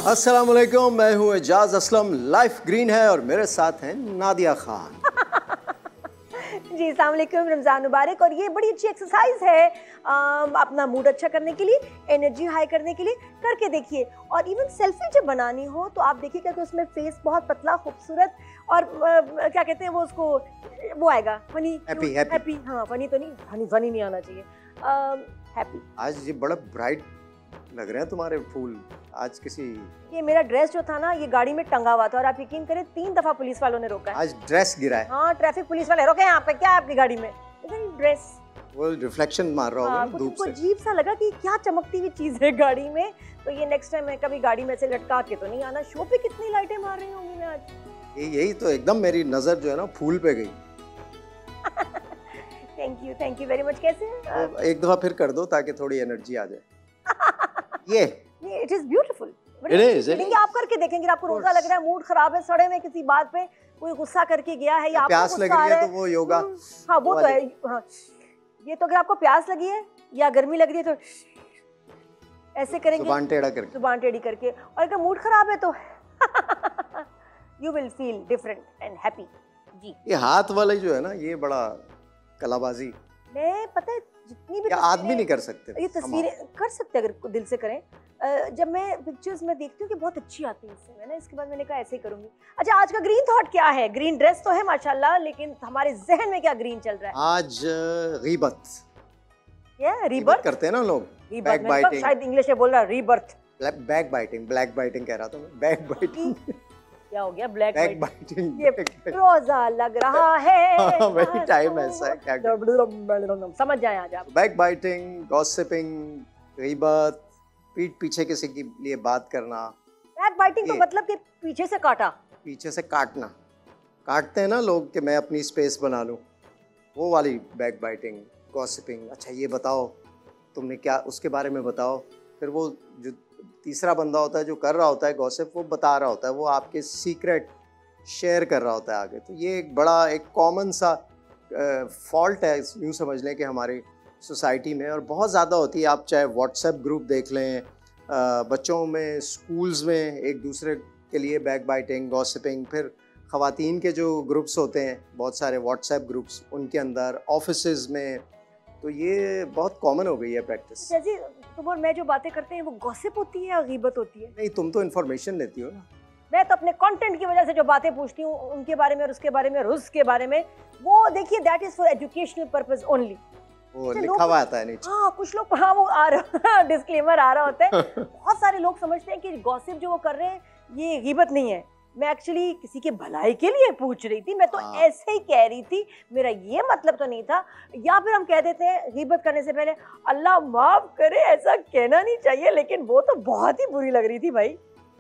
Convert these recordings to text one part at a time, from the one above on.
अस्सलाम वालेकुम, मैं हूँ एजाज असलम। लाइफ ग्रीन है और मेरे साथ हैं नादिया खान। जी अस्सलाम वालेकुम, रमज़ान मुबारक। और ये बड़ी अच्छी एक्सरसाइज है अपना मूड अच्छा करने के लिए, एनर्जी हाई करने के लिए। करके देखिए। और इवन सेल्फी जब बनानी हो तो आप देखिएगा कि उसमें फेस बहुत पतला खूबसूरत और क्या कहते हैं वो उसको वो आएगा फनी हैप्पी। हाँ फनी तो नहीं, फनी नहीं आना चाहिए, हैप्पी। आज ये बड़ा ब्राइट लग रहे हैं तुम्हारे फूल। आज किसी ये मेरा ड्रेस जो था ना, ये गाड़ी में टंगा हुआ था और आप यकीन करें 3 दफा पुलिस वालों ने रोका है। आज ड्रेस गिरा है। हाँ ट्रैफिक पुलिस वाले रोके यहाँ पे, क्या है आपकी गाड़ी में? ड्रेस वो रिफ्लेक्शन मार रहा होगा ना धूप से। अजीब सा लगा कि क्या चमकती हुई चीज है गाड़ी में। तो ये नेक्स्ट टाइम मैं कभी गाड़ी में से लटका के तो नहीं आना। शो पे कितनी लाइटें मार रही होंगी मैं आज। यही तो एकदम मेरी नजर जो है ना फूल पे गई। Thank you very much. कैसे तो एक दफा फिर कर दो ताकि थोड़ी एनर्जी आ जाए। ये इट इज ब्यूटीफुल। आप करके देखेंगे, आपको रोजा लग रहा है, मूड खराब है, सड़े में किसी बात पे कोई गुस्सा करके गया है या आपको प्यास लग रही है तो वो योगा। हाँ वो तो है। हाँ ये तो अगर आपको प्यास लगी है या गर्मी लग रही है तो ऐसे करेंगे, जुबान टेढ़ी करके। और अगर मूड खराब है तो you will feel different and happy. जी ये हाथ वाला जो है ना, ये बड़ा कलाबाजी। मैं पता है जितनी भी आदमी नहीं कर सकते, ये तस्वीरें कर सकते अगर दिल से करें। जब मैं पिक्चर्स में देखती हूँ कि बहुत अच्छी आती है इससे, मैंने इसके बाद मैंने कहा ऐसे ही करूंगी। अच्छा आज का ग्रीन थॉट क्या है? ग्रीन ड्रेस तो है माशाल्लाह, लेकिन हमारे जहन में क्या ग्रीन चल रहा है आज? गीबत। रीबर्थ करते हैं ना लोग। बैक बाइटिंग, शायद इंग्लिश में बोल रहा है rebirth. Back biting, black biting कह रहा था मैं। बैक बाइटिंग क्या हो गया? Black biting. ये रोजा लग रहा है। वही टाइम ऐसा है, क्या समझ जाए आज आप। बैक बाइटिंग, गॉसिपिंग, गीबत, पीठ पीछे किसी के लिए बात करना। बैक बाइटिंग तो मतलब कि पीछे से काटा, पीछे से काटना। काटते हैं ना लोग कि मैं अपनी स्पेस बना लूं, वो वाली बैक बाइटिंग, गॉसिपिंग। अच्छा ये बताओ तुमने क्या, उसके बारे में बताओ। फिर वो जो तीसरा बंदा होता है जो कर रहा होता है गॉसिप, वो बता रहा होता है, वो आपके सीक्रेट शेयर कर रहा होता है आगे। तो ये एक बड़ा एक कॉमन सा फॉल्ट है यूँ समझ लें कि हमारी सोसाइटी में, और बहुत ज़्यादा होती है। आप चाहे व्हाट्सएप ग्रुप देख लें, बच्चों में, स्कूल्स में एक दूसरे के लिए बैक बाइटिंग, गॉसिपिंग। फिर ख़वातीन के जो ग्रुप्स होते हैं, बहुत सारे व्हाट्सएप ग्रुप्स, उनके अंदर, ऑफिसेज़ में, तो ये बहुत कॉमन हो गई है प्रैक्टिस। जैसे तुम और मैं जो बातें करते हैं वो गॉसिप होती है या गीबत होती है? नहीं, तुम तो इन्फॉर्मेशन लेती हो ना। मैं तो अपने कंटेंट की वजह से जो बातें पूछती हूँ उनके बारे में और उसके बारे में और उसके बारे में, वो देखिए that is for educational purpose only. वो लिखा हुआ आता है नीचे। हाँ कुछ लोग, हाँ वो आ रहा डिस्क्लेमर आ रहा होता है। बहुत सारे लोग समझते हैं कि गॉसिप जो वो कर रहे हैं ये गीबत नहीं है। मैं एक्चुअली किसी के भलाई के लिए पूछ रही थी, मैं तो ऐसे ही कह रही थी, मेरा ये मतलब तो नहीं था। या फिर हम कह देते हैं गीबत करने से पहले अल्लाह माफ करे, ऐसा कहना नहीं चाहिए, लेकिन वो तो बहुत ही बुरी लग रही थी भाई।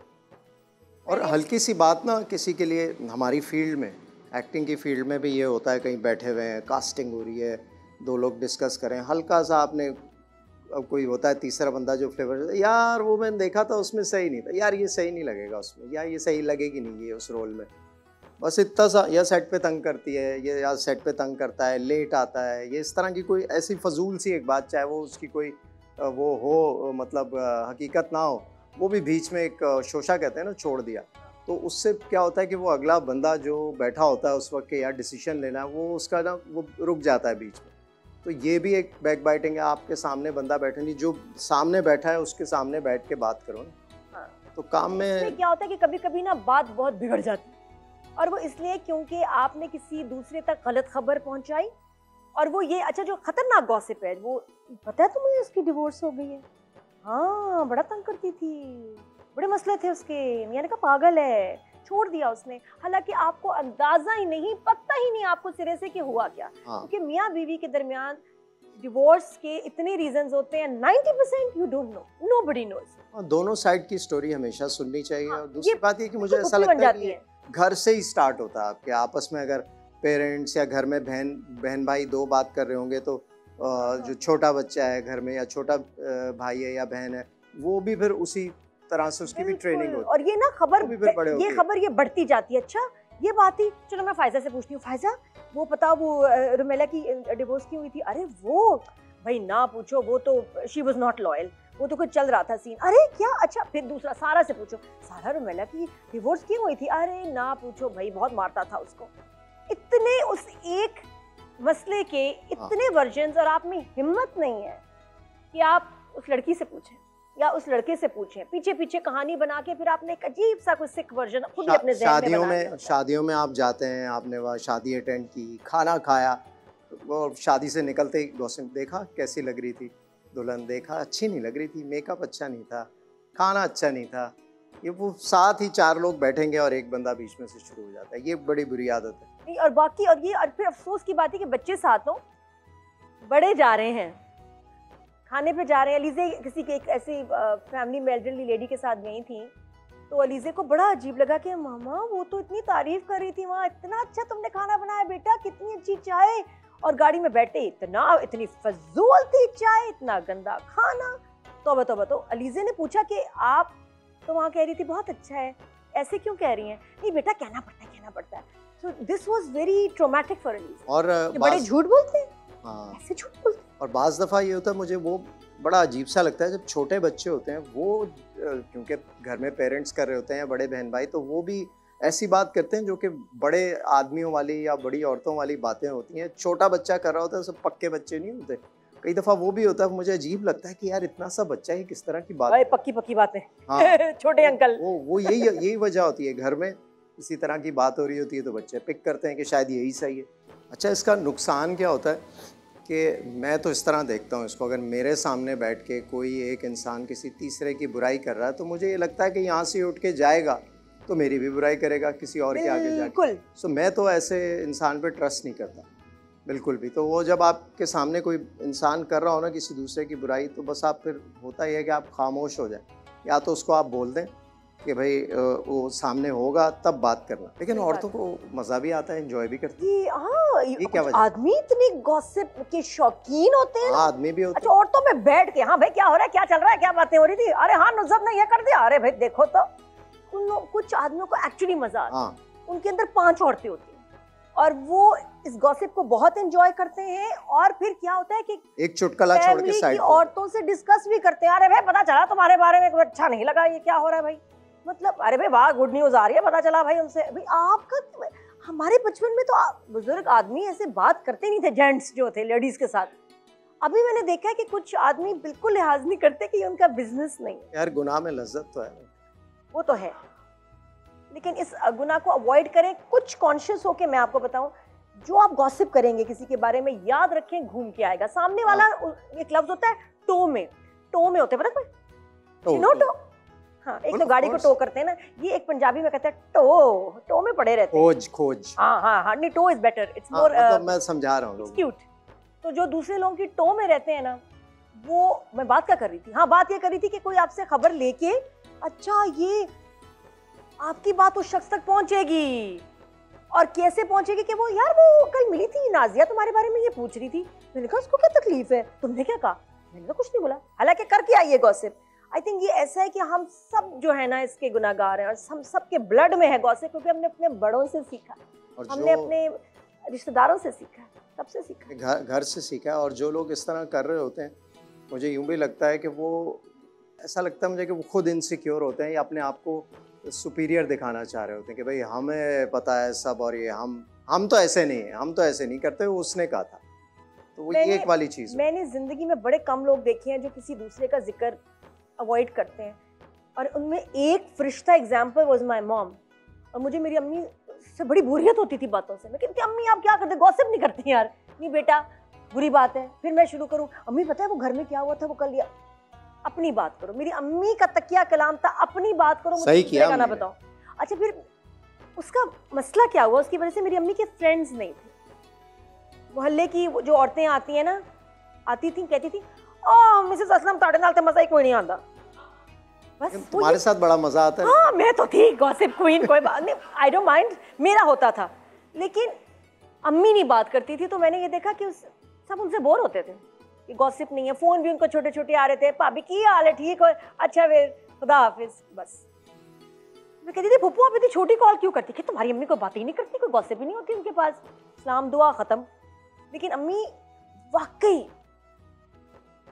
और हल्की सी बात ना किसी के लिए, हमारी फील्ड में, एक्टिंग की फील्ड में भी ये होता है, कहीं बैठे हुए हैं, कास्टिंग हो रही है, 2 लोग डिस्कस करें, हल्का सा आपने, अब कोई होता है तीसरा बंदा जो फ्लेवर, यार वो मैंने देखा था उसमें सही नहीं था, यार ये सही नहीं लगेगा उसमें, या ये सही लगेगी नहीं ये उस रोल में, बस इतना सा। या सेट पे तंग करती है, ये या सेट पे तंग करता है, लेट आता है, ये इस तरह की कोई ऐसी फजूल सी एक बात, चाहे वो उसकी कोई वो हो, मतलब हकीकत ना हो, वो भी बीच में एक शोशा कहते हैं ना, छोड़ दिया, तो उससे क्या होता है कि वो अगला बंदा जो बैठा होता है उस वक्त के यार डिसीजन लेना है, वो उसका ना वो रुक जाता है बीच में। तो ये भी एक बैक बाइटिंग है। आपके सामने बंदा बैठे नहीं, जो सामने बैठा है उसके सामने बैठ के बात करो ना। हाँ। तो काम में क्या होता है कि कभी कभी ना बात बहुत बिगड़ जाती है, और वो इसलिए क्योंकि आपने किसी दूसरे तक गलत खबर पहुंचाई। और वो ये, अच्छा जो खतरनाक गॉसिप है, वो पता है तुम्हें उसकी डिवोर्स हो गई है। हाँ बड़ा तंग करती थी, बड़े मसले थे उसके, मियां ने कहा पागल है, छोड़ दिया उसने। हालांकि आपको अंदाजा ही नहीं, पता ही नहीं आपको सिरे से कि हुआ क्या। क्योंकि मियां बीवी के दरमियान डिवोर्स के इतने रीजंस होते हैं, 90% you don't know, nobody knows. दोनों साइड की स्टोरी हमेशा सुननी चाहिए। और दूसरी बात ये कि मुझे ऐसा लगता है कि घर से ही स्टार्ट होता है। आपके आपस में अगर पेरेंट्स या घर में बहन भाई 2 बात कर रहे होंगे, तो जो छोटा बच्चा है घर में, या छोटा भाई है या बहन है, वो भी फिर उसी तरह से उसकी भी ट्रेनिंग होती है। और ये ना खबर ये बढ़ती जाती है। अच्छा ये बात ही, चलो मैं फायजा से पूछती हूँ, फायजा वो पता वो रुमेला की डिवोर्स क्यों हुई थी? अरे वो भाई ना पूछो, वो तो शी वाज नॉट लॉयल, वो तो कुछ चल रहा था सीन। अरे क्या, अच्छा फिर दूसरा सारा से पूछो, सारा रोमेला की डिवोर्स क्यों हुई थी? अरे ना पूछो भाई, बहुत मारता था उसको। इतने उस एक मसले के इतने वर्जन्स, और आप में हिम्मत नहीं है कि आप उस लड़की से पूछें या उस लड़के से पूछें। पीछे पीछे कहानी बना के फिर आपने एक अजीब सा कोई सिक वर्जन खुद ही अपने ज़हन में बना लिया। शादियों में आप जाते हैं, आपने वहाँ शादी अटेंड की, खाना खाया, वो शादी से निकलते ही गॉसिप, देखा कैसी लग रही थी दुल्हन, देखा अच्छी नहीं लग रही थी, मेकअप अच्छा नहीं था, खाना अच्छा नहीं था। ये वो साथ ही 4 लोग बैठेंगे और एक बंदा बीच में से शुरू हो जाता है। ये बड़ी बुरी आदत है। नहीं, और बाकी, और ये, और फिर अफसोस की बात है कि बच्चे साथ हो, बड़े जा रहे हैं खाने पे जा रहे हैं। अलीज़े किसी के एक ऐसी फैमिली में एल्डरली लेडी के साथ गई थी, तो अलीज़े को बड़ा अजीब लगा कि मामा वो तो इतनी तारीफ कर रही थी वहाँ, इतना अच्छा तुमने खाना बनाया बेटा, कितनी अच्छी चाय, और गाड़ी में बैठे इतनी फजूल थी चाय, इतना गंदा खाना। तो अलीज़े ने पूछा कि आप तो वहाँ कह रही थी बहुत अच्छा है, ऐसे क्यों कह रही हैं? नहीं बेटा, कहना पड़ता है। So this was very traumatic for Alizeh. और बड़े झूठ बोलते हैं। हाँ, ऐसे झूठ बोलते हैं। और बाज़ दफ़ा ये होता है, मुझे वो बड़ा अजीब सा लगता है जब छोटे बच्चे होते हैं, वो क्योंकि घर में पेरेंट्स कर रहे होते हैं या बड़े बहन भाई, तो वो भी ऐसी बात करते हैं जो कि बड़े आदमियों वाली या बड़ी औरतों वाली बातें होती हैं। छोटा बच्चा कर रहा होता है, सब पक्के बच्चे नहीं होते। कई दफ़ा वो भी होता है, मुझे अजीब लगता है कि यार इतना सा बच्चा ही किस तरह की बात, पक्की बातें। हाँ छोटे अंकल, वो यही वजह होती है। घर में इसी तरह की बात हो रही होती है तो बच्चे पिक करते हैं कि शायद यही सही है। अच्छा, इसका नुकसान क्या होता है कि मैं तो इस तरह देखता हूँ इसको, अगर मेरे सामने बैठ के कोई एक इंसान किसी तीसरे की बुराई कर रहा है, तो मुझे ये लगता है कि यहाँ से उठ के जाएगा तो मेरी भी बुराई करेगा किसी और के आगे जाके। सो मैं तो ऐसे इंसान पे ट्रस्ट नहीं करता बिल्कुल भी। तो वो जब आपके सामने कोई इंसान कर रहा हो ना किसी दूसरे की बुराई, तो बस आप फिर होता ही है कि आप खामोश हो जाए, या तो उसको आप बोल दें कि भाई वो सामने होगा तब बात करना। लेकिन औरतों को मज़ा भी आता है, एंजॉय भी करती है। ये क्या वजह? आदमी इतने गॉसिप के शौकीन होते हैं। हाँ, आदमी भी होते हैं। अच्छा, औरतों में बैठ के, हाँ भाई क्या हो रहा है, क्या चल रहा है, क्या बातें हो रही थी, अरे हाँ नुज़रत ने ये कर दिया, अरे भाई देखो तो। कुछ आदमियों को एक्चुअली मजा आता है। उनके अंदर 5 औरतें होती हैं और वो इस गॉसिप को बहुत एंजॉय करते हैं। और फिर क्या होता है कि एक चुटकुला छोड़ के साइड औरतों से डिस्कस भी करते हैं। अरे भाई पता चला तुम्हारे बारे में, अच्छा नहीं लगा, ये क्या हो रहा है भाई, मतलब अरे भाई वाह गुड न्यूज आ रही है, पता चला भाई उनसे। भाई आपका, हमारे बचपन में तो बुजुर्ग आदमी ऐसे बात करते नहीं थे, जेंट्स जो थे लेडीज के साथ। अभी मैंने देखा है कि कुछ आदमी बिल्कुल लिहाज नहीं करते कि उनका बिजनेस नहीं। यार गुनाह में लज्जत तो है, वो तो है, लेकिन इस गुनाह को अवॉइड करें। कुछ कॉन्शियस होके मैं आपको बताऊं, जो आप गॉसिप करेंगे किसी के बारे में, याद रखें घूम के आएगा सामने वाला। एक लफ्ज होता है टो में होते हैं, पता है टो? हाँ, एक तो गाड़ी को टो करते हैं ना, ये एक पंजाबी में कहते हैं टो में पड़े रहते हैं। खोज। हाँ, नहीं toe is better, it's more, मतलब मैं समझा रहा हूँ, क्यूट। तो जो दूसरे लोगों की टो में रहते हैं ना, वो मैं बात क्या कर रही थी, हाँ बात ये कर रही थी कि कोई आपसे खबर लेके, अच्छा ये आपकी बात उस शख्स तक पहुंचेगी, और कैसे पहुंचेगी कि वो, यार वो कल मिली थी नाजिया तुम्हारे बारे में ये पूछ रही थी, मैंने कहा उसको क्या तकलीफ है, तुमने क्या कहा, मैंने तो कुछ नहीं बोला, हालांकि करके आई है गॉसिप। आई थिंक ये ऐसा है कि हम सब जो है ना इसके गुनाहगार हैं, और हम सब के ब्लड में है गॉसिप, क्योंकि हमने अपने बड़ों से सीखा, हमने अपने रिश्तेदारों से सीखा, सबसे सीखा, घर से सीखा। और जो लोग इस तरह कर रहे होते हैं, मुझे यूं भी लगता है कि वो, ऐसा लगता है मुझे कि वो खुद इनसिक्योर होते हैं या अपने आप को सुपीरियर दिखाना चाह रहे होते हैं कि भाई हमें पता है सब, और ये हम तो ऐसे नहीं है, हम तो ऐसे नहीं करते, वो उसने कहा था। तो वो ये एक वाली चीज़। मैंने जिंदगी में बड़े कम लोग देखे हैं जो किसी दूसरे का जिक्र अवॉइड करते हैं, और उनमें एक फरिश्ता एग्जाम्पल वाज माय मॉम। और मुझे मेरी अम्मी से बड़ी बोरियत होती थी बातों से। मैं कहती अम्मी आप क्या करते, गॉसिप नहीं करती यार। नहीं बेटा बुरी बात है, फिर मैं शुरू करूं, अम्मी पता है वो घर में क्या हुआ था, वो कल, अपनी बात करो। मेरी अम्मी का तकिया कलाम था, अपनी बात करो, सही किया ना बताओ। अच्छा फिर उसका मसला क्या हुआ, उसकी वजह से मेरी अम्मी के फ्रेंड्स नहीं थे। मोहल्ले की जो औरतें आती हैं ना, आती थी, कहती थी ओ मिसेस असलम ताड़े नाल ते मजा ही कोई नहीं आता। बस तुम्हारे साथ बड़ा मजा आता है। हाँ मैं तो थी गॉसिप क्वीन, कोई बात नहीं, आई डोंट माइंड, मेरा होता था। लेकिन अम्मी नहीं बात करती थी, तो मैंने ये देखा कि सब उनसे बोर होते थे कि गॉसिप नहीं है। फोन भी उनको छोटे छोटे आ रहे थे, भाभी की हाल है, ठीक हो, अच्छा फिर खुदा हाफिज। बस मैं कहती थी फुप्पू आप इतनी छोटी कॉल क्यों करती, कि तुम्हारी अम्मी कोई बात ही नहीं करती, कोई गॉसिप ही नहीं होती उनके पास, सलाम दुआ खत्म। लेकिन अम्मी वाकई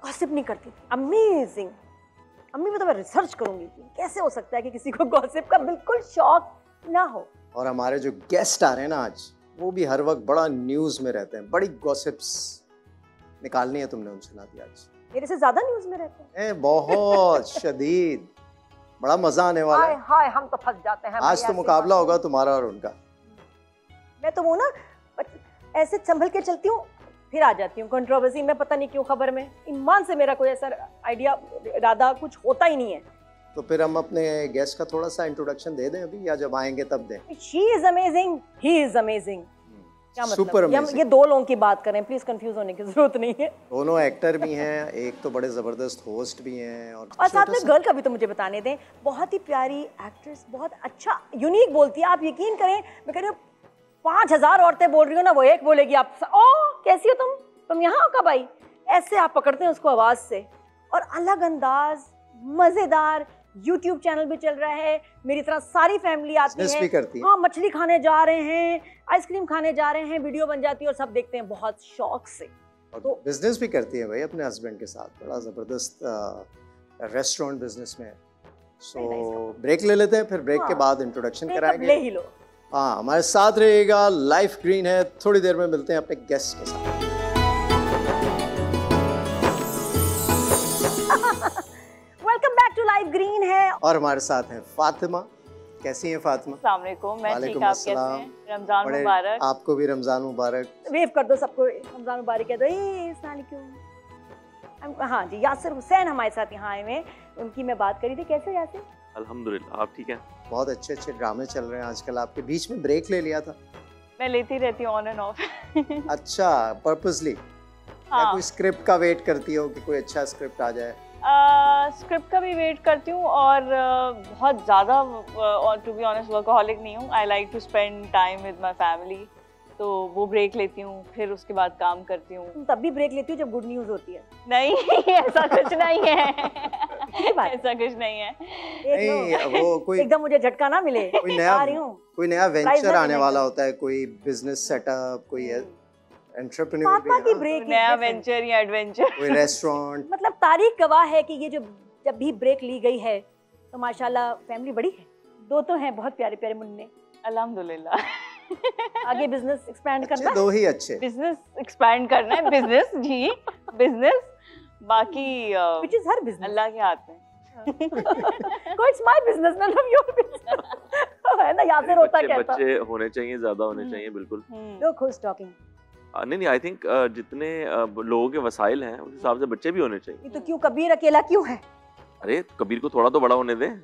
गॉसिप नहीं करती थी। अमेजिंग। अम्मी में तो मैं रिसर्च करूंगी कि कैसे हो सकता है कि किसी को गॉसिप का बिल्कुल शौक ना हो। और हमारे जो गेस्ट आ रहे हैं ना आज, वो भी हर वक्त बड़ा न्यूज में रहते हैं, बड़ी गॉसिप्स निकालनी है तुमने उनसे ना दिया आज। मेरे से ज्यादा न्यूज में रहते हैं। बहुत शदीद, बड़ा मजा आने वाला है। हाय हम तो फंस जाते हैं। आज तो मुकाबला होगा तुम्हारा और उनका। मैं तो वो ना ऐसे संभल के चलती हूँ, फिर आ जाती हूँ कंट्रोवर्सी में, पता नहीं क्यों खबर में। ईमान से मेरा कोई ऐसा आइडिया इरादा कुछ होता ही नहीं है। तो फिर हम अपने गेस्ट का थोड़ा सा इंट्रोडक्शन दे दें अभी, या जब आएंगे तब दें? She is amazing, he is amazing. क्या सुपर मतलब? ये दो लोगों की बात करें, प्लीज कंफ्यूज होने की जरूरत नहीं है। दोनों एक्टर भी हैं, एक तो बड़े जबरदस्त होस्ट भी हैं, और साथ में गर्ल का भी तो मुझे बताने दें। बहुत ही प्यारी एक्ट्रेस, बहुत अच्छा यूनिक बोलती है। आप यकीन करें, मैं कह रही हूँ 5000 औरतें बोल रही हो ना, वो एक बोलेगी आप ओ कैसी हो तुम यहाँ हो कब आई, ऐसे आप पकड़ते हैं उसको आवाज से। और अलग अंदाज, मजेदार। YouTube चैनल भी चल रहा है, मेरी तरह सारी फैमिली आती है। हाँ, मछली खाने जा रहे हैं, आइसक्रीम खाने जा रहे हैं, वीडियो बन जाती है और सब देखते हैं बहुत शौक से। और तो बिजनेस भी करती है भाई अपने हस्बैंड के साथ, बड़ा जबरदस्त रेस्टोरेंट बिजनेस में। सो ब्रेक ले लेते हैं, फिर ब्रेक के बाद इंट्रोडक्शन कराएंगे। ले ही लो। हाँ, हमारे साथ रहिएगा, लाइफ ग्रीन है। थोड़ी देर में मिलते हैं अपने गेस्ट के साथ। Welcome back to life green है। और हमारे साथ हैं फातिमा। कैसी हैं फातिमा? अस्सलाम वालेकुम। मैं ठीक, आप कैसे हैं? रमजान मुबारक। आपको भी रमजान मुबारक। वेव कर दो सबको, रमजान मुबारक कह दो। हाँ जी, यासिर हुसैन हमारे साथ यहाँ आए हुए, उनकी मैं बात करी थी। कैसे यासिर? अल्हम्दुलिल्लाह, आप ठीक हैं? बहुत अच्छे अच्छे ड्रामे चल रहे हैं आजकल। आपके बीच में ब्रेक ले लिया था? मैं लेती रहती हूँ ऑन एंड ऑफ। अच्छा, पर्पसली? हाँ। या कोई स्क्रिप्ट का वेट करती हो कि कोई अच्छा स्क्रिप्ट आ जाए? स्क्रिप्ट का भी वेट करती हूँ, और बहुत ज़्यादा टू बी ऑनेस्ट वर्कaholic नहीं हूँ। I like to spend time with my family, तो वो ब्रेक लेती हूँ, फिर उसके बाद काम करती हूँ। तुम तब भी ब्रेक लेती हो जब गुड न्यूज़ होती है? नहीं, ऐसा कुछ नहीं है। ऐसा कुछ नहीं है। नहीं, वो कोई एकदम मुझे झटका ना मिले। कोई नया वेंचर आने वाला होता है, कोई बिजनेस सेटअप, कोई एंटरप्रेन्योर भी की ब्रेक, नया वेंचर या एडवेंचर, कोई रेस्टोरेंट। मतलब तारीख गवाह है कि ये जब भी ब्रेक ली गई है तो माशाल्लाह फैमिली बड़ी है। दो तो हैं बहुत प्यारे प्यारे मुन्ने, अल्हम्दुलिल्लाह। आगे बिजनेस एक्सपैंड करना है। दो ही अच्छे बिजनेस एक्सपैंड करना है। बिजनेस जी, बिजनेस, बाकी व्हिच इज हर बिजनेस अल्लाह के हाथ में। It's my business, not your business. है ना, यासिर होता कहता। बच्चे होने चाहिए, ज्यादा होने चाहिए, बिल्कुल। लोग खुश टॉकिंग। नहीं, आई थिंक जितने लोगों के वसाइल हैं उस हिसाब से बच्चे भी होने चाहिए। तो क्यों कबीर अकेला क्यों है? अरे कबीर को थोड़ा तो बड़ा होने दे।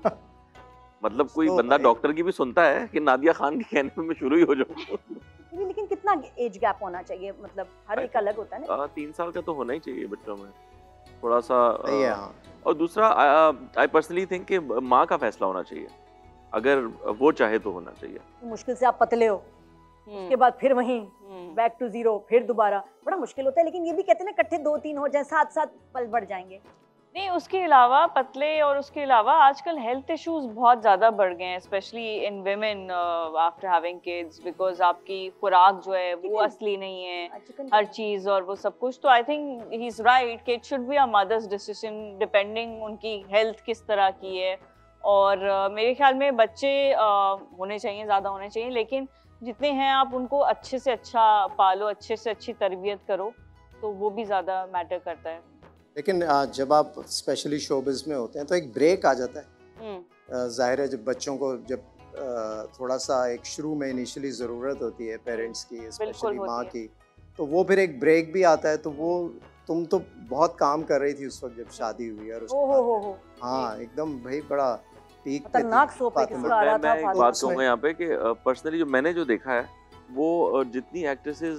मतलब कोई बंदा डॉक्टर की भी सुनता है कि नादिया खान के कहने में मैं शुरू ही हो जाऊं। लेकिन कितना एज गैप होना चाहिए? मतलब हर एक अलग होता है ना। 3 साल का तो होना ही चाहिए बच्चों में, थोड़ा सा। और दूसरा, आई पर्सनली थिंक कि माँ का फैसला होना चाहिए, अगर वो चाहे तो होना चाहिए। मुश्किल से आप पतले हो, उसके बाद फिर वहीं बैक टू जीरो, फिर दोबारा, बड़ा मुश्किल होता है। लेकिन ये भी कहते हैं ना, इकट्ठे 2-3 हो जाए, साथ पल बढ़ जाएंगे। नहीं, उसके अलावा पतले, और उसके अलावा आजकल हेल्थ इश्यूज बहुत ज़्यादा बढ़ गए हैं, specially in women after having kids, because आपकी खुराक जो है वो असली नहीं है, हर चीज़ और वो सब कुछ। तो I think he is right कि it should be a mother's decision depending उनकी हेल्थ किस तरह की है। और मेरे ख्याल में बच्चे होने चाहिए, ज़्यादा होने चाहिए, लेकिन जितने हैं आप उनको अच्छे से अच्छा पालो, अच्छे से अच्छी तरबियत करो, तो वो भी ज़्यादा मैटर करता है। लेकिन जब आप स्पेशली शोबिज में होते हैं तो एक ब्रेक आ जाता है। जाहिर है, जब बच्चों को जब थोड़ा सा एक शुरू में इनिशियली ज़रूरत होती है पेरेंट्स की, स्पेशली माँ की, तो वो फिर एक ब्रेक भी आता है। तो वो तुम तो बहुत काम कर रही थी उस वक्त जब शादी हुई, और हो हाँ, एकदम भाई बड़ा पीक पे खतरनाक सोप है किसका आ रहा था। मैं एक बात कहूँगा यहाँ पे कि पर्सनली मैंने जो देखा है, वो जितनी एक्ट्रेसेस,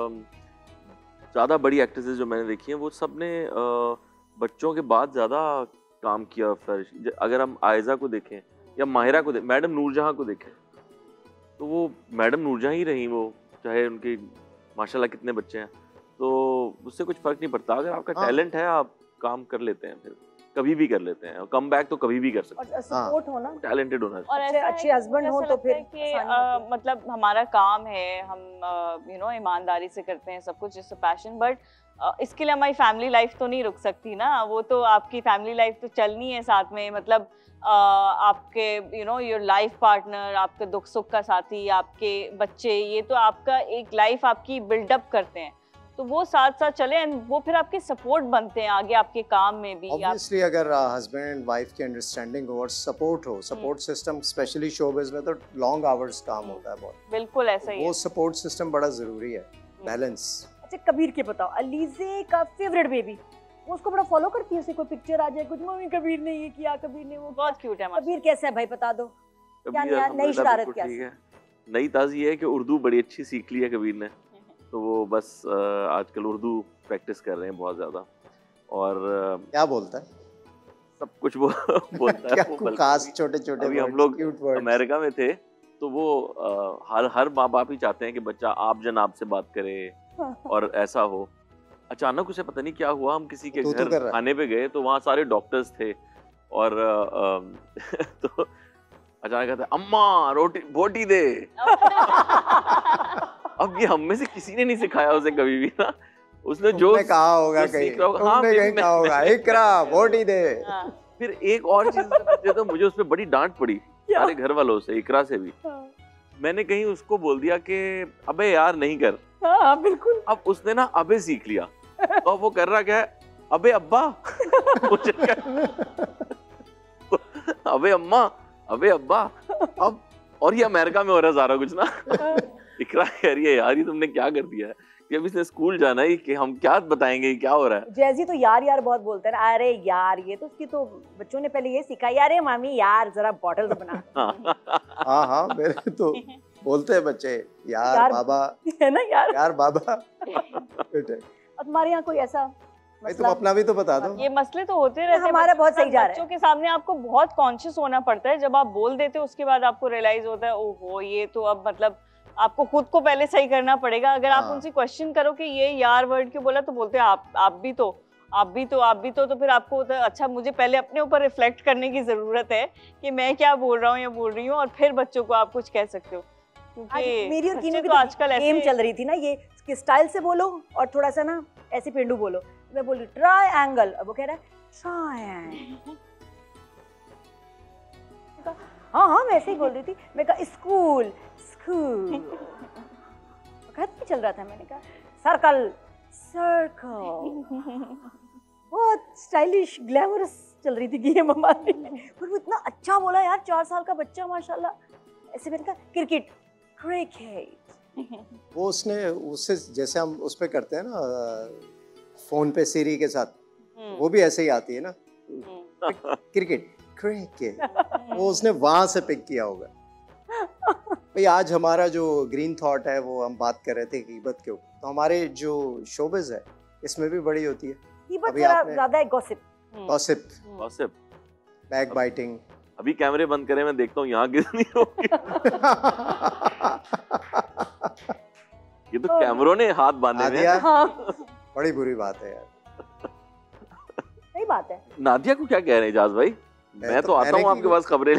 ज़्यादा बड़ी एक्ट्रेसेस जो मैंने देखी हैं, वो सब ने बच्चों के बाद ज़्यादा काम किया। फिर अगर हम आयज़ा को देखें या माहिरा को देखें, मैडम नूरजहां को देखें, तो वो मैडम नूरजहां ही रही, वो चाहे उनके माशाल्लाह कितने बच्चे हैं, तो उससे कुछ फ़र्क नहीं पड़ता। अगर आपका टैलेंट है, आप काम कर लेते हैं, फिर कभी भी कर लेते हैं, और कम बैक तो कभी भी कर सकते हैं। और सपोर्ट होना, टैलेंटेड होना चाहिए, और अच्छे हस्बैंड हो तो फिर मतलब हमारा काम है, हम ईमानदारी से करते हैं सब कुछ, इट्स अ पैशन, बट इसके लिए हमारी फैमिली लाइफ तो नहीं रुक सकती ना, वो तो आपकी फैमिली लाइफ तो चलनी है साथ में, मतलब आपके योर लाइफ पार्टनर, आपके दुख सुख का साथी, आपके बच्चे, ये तो आपका एक लाइफ आपकी बिल्डअप करते हैं, तो वो साथ साथ चले एंड वो फिर आपके सपोर्ट बनते हैं आगे आपके काम में भी। ऑब्वियसली अगर हस्बैंड एंड वाइफ की अंडरस्टैंडिंग हो और सपोर्ट हो, सपोर्ट सिस्टम स्पेशली शोबिज में तो लॉन्ग आवर्स काम होता है बहुत, बिल्कुल ऐसा ही वो है। सपोर्ट सिस्टम बड़ा जरूरी है, बैलेंस। अच्छा कबीर के बताओ, अलीजे का फेवरेट बेबी, वो उसको बड़ा फॉलो करती है, उसे कोई पिक्चर आ जाए कुछ, मम्मी कबीर ने ये किया, कबीर ने वो, बहुत क्यूट है कबीर कैसा है भाई बता दो, क्या नई शरारत क्या है? नई ताज़ी है कि उर्दू बड़ी अच्छी सीख ली है कबीर ने, तो वो बस आजकल उर्दू प्रैक्टिस कर रहे हैं बहुत ज़्यादा, और क्या बोलता है? सब कुछ वो बोलता है। वो खास छोटे-छोटे अभी हम लोग अमेरिका में थे तो वो हर माँ बाप ही चाहते हैं कि बच्चा आप जनाब से बात करे और ऐसा हो। अचानक उसे पता नहीं क्या हुआ, हम किसी के घर खाने पे गए तो वहाँ सारे डॉक्टर्स थे और तो अचानक कहता है अम्मा रोटी बोटी दे। अब ये हम में से किसी ने नहीं सिखाया उसे कभी भी ना, उसने जो कहा होगा कहीं, हाँ कहा होगा इकरा बोटी दे। फिर एक और चीज तो मुझे उसपे बड़ी डांट पड़ी सारे घर वालों से, इकरा से भी। मैंने कहीं उसको बोल दिया कि अबे यार नहीं कर। हाँ बिल्कुल। अब उसने ना अबे सीख लिया, तो अब वो कर रहा क्या है, अबे अब्बा। मुझे अबे अम्मा, अबे अब्बा। अब और ये अमेरिका में हो रहा है सारा कुछ ना। इकरा कह रही है यार ये तुमने क्या कर दिया है, कि अब इसने स्कूल जाना है कि हम क्या बताएंगे क्या हो रहा है। जैसी तो यार यार बहुत बोलता है ना, अरे यार ये तो उसकी तो बच्चों ने पहले ये सिखाया, अरे मामी यार जरा बॉटल तो बना। हाँ हाँ मेरे तो बोलते हैं बच्चे यार बाबा, है ना यार बाबा बेटे। तुम्हारे यहाँ कोई ऐसा तुम अपना भी तो बता दो। ये मसले तो होते रहते हैं, हमारा बहुत सही जा रहा है। बच्चों के सामने आपको बहुत कॉन्शियस होना पड़ता है, जब आप बोल देते हो उसके बाद आपको रियलाइज होता है ओहो ये तो अब मतलब आपको खुद को पहले सही करना पड़ेगा। अगर आप उनसे क्वेश्चन करो कि ये यार वर्ड क्यों बोला, तो बोलते हैं आप भी तो फिर आपको होता है अच्छा मुझे पहले अपने ऊपर रिफ्लेक्ट करने की जरूरत है कि मैं क्या बोल रहा हूँ या बोल रही हूँ, और फिर बच्चों को आप कुछ कह सकते हो। क्योंकि मेरी और कीनू की तो आजकल गेम चल रही थी ना, ये स्टाइल से बोलो और थोड़ा सा ना ऐसे पेंडू बोलो। मैं बोल रही ट्रायंगल, अब वो कह रहा है ट्रायंगल। हाँ हाँ मैं ऐसे ही बोल रही थी। मैं कहा स्कूल स्कूल खत्म चल रहा था। मैंने कहा सर्कल सर्कल। बहुत स्टाइलिश ग्लैमरस चल रही थी गेम हमारी, पर वो इतना अच्छा बोला यार, 4 साल का बच्चा माशाल्लाह। ऐसे मैंने कहा क्रिकेट क्रिकेट। वो उससे जैसे हम उस पे करते हैं ना फोन पे सीरी के साथ, वो भी ऐसे ही आती है ना क्रिकेट क्रिकेट, वो उसने वहां से पिक किया होगा। भाई आज हमारा जो ग्रीन थॉट है वो हम बात कर रहे थे गीबत के ऊपर, तो हमारे जो शोबिज है इसमें भी बड़ी होती है गीबत, ज्यादा है gossip gossip gossip back biting. अभी कैमरे बंद करें, मैं देखता हूँ यहाँ कितनी होगी। ये तो कैमरों ने हाथ बांधे हैं। हाँ। बड़ी बुरी बात है यार। सही बात है। नादिया को क्या कह रहे हैं इजाज भाई? मैं तो आता हूँ आपके पास खबरें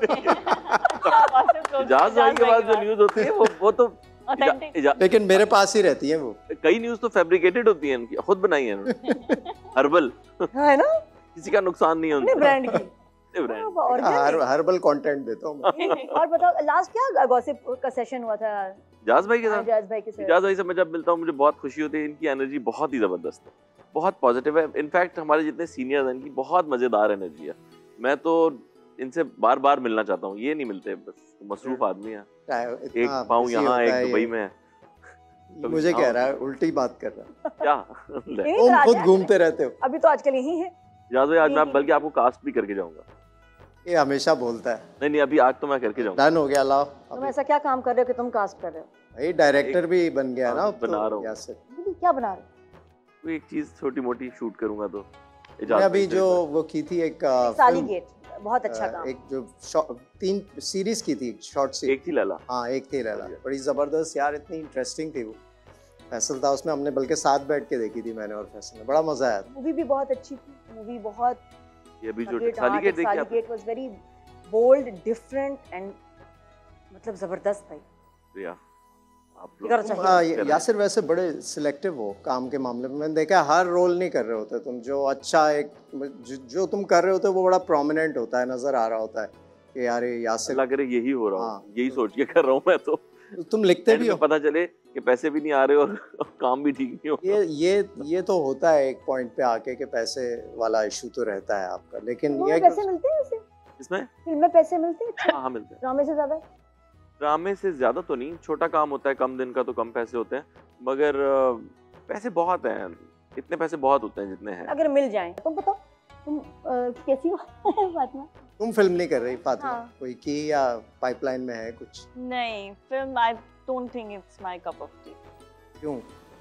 इजाज भाई के पास जो न्यूज होती है वो तो लेकिन मेरे पास ही रहती है वो। कई न्यूज तो फैब्रिकेटेड होती है, इनकी खुद बनाई है हर्बल है ना, किसी का नुकसान नहीं होता ब्रांड की हर्बल कंटेंट देता हूँ मैं। और बताओ लास्ट क्या गॉसिप का सेशन हुआ था जाज भाई के साथ? जाज भाई के साथ। जाज भाई से मैं जब मिलता हूँ मुझे बहुत खुशी होती है। इनकी एनर्जी बहुत ही जबरदस्त है, बहुत पॉजिटिव है। इनफैक्ट हमारे जितने सीनियर्स हैं इनकी बहुत मजेदार एनर्जी है। मैं तो इनसे बार बार मिलना चाहता हूँ, ये नहीं मिलते, बस मसरूफ आदमी है। एक पाँव यहाँ एक दुबई में है। मुझे कह रहा है उल्टी बात कर रहा है क्या? तुम खुद घूमते रहते हो। अभी तो आजकल यही है। जाज भाई आज मैं बल्कि आपको कास्ट भी करके जाऊंगा। ये हमेशा बोलता है। नहीं अभी आज तो मैं करके जाऊंगा। डन हो गया। लाओ तुम ऐसा क्या काम कर रहे हो कि तुम कास्ट कर रहे हो? भाई डायरेक्टर भी बन गया ना, बना रहा हूँ। क्या बना रहे हो? एक चीज छोटी मोटी शूट करूंगा तो मैं अभी जो वो की थी एक साली गेट, बहुत अच्छा काम। एक जो 3 सीरीज की थी, शॉर्ट सी। एक थी लैला। हाँ एक थी लैला, बड़ी जबरदस्त यार, इतनी इंटरेस्टिंग थी वो। फैसल था उसमें, हमने बल्कि साथ बैठ के देखी थी मैंने और फैसल ने, बड़ा मजा आया। मूवी भी बहुत अच्छी थी, मूवी बहुत। ये अभी जो साली गेट देखी आपने? साली gate was very bold, different and मतलब जबरदस्त भाई। या आप फिगर लोग चाहिए। यासिर वैसे बड़े सिलेक्टिव हो काम के मामले में। मैंने देखा हर रोल नहीं कर रहे होते तुम, जो अच्छा एक जो तुम कर रहे होते हो वो बड़ा प्रोमिनेंट होता है, नजर आ रहा होता है कि यार ये यासिर। अल्लाह करे यही हो रहा हो, हाँ। यही सोच के कर रहा हूँ मैं तो। तुम लिखते एंड भी में हो। पता चले कि पैसे भी नहीं आ रहे और काम भी ठीक नहीं हो रहा। ये तो होता है एक पॉइंट पे आके कि पैसे वाला इशू तो रहता है आपका, लेकिन फिल्मों ये में है पैसे मिलते हैं वैसे? इसमें फिल्म में पैसे मिलते हैं अच्छे? हाँ मिलते हैं। ड्रामे से ज्यादा? ड्रामे से ज्यादा तो नहीं, छोटा काम होता है, कम दिन का तो कम पैसे होते हैं, मगर पैसे बहुत हैं, इतने पैसे बहुत होते हैं जितने हैं। अगर मिल जाए। तुम बताओ, तुम कैसी हो फातिमा? तुम फिल्म नहीं कर रही फातिमा? हाँ। कोई की या पाइपलाइन में है कुछ? नहीं, film I don't think it's my cup of tea. क्यों?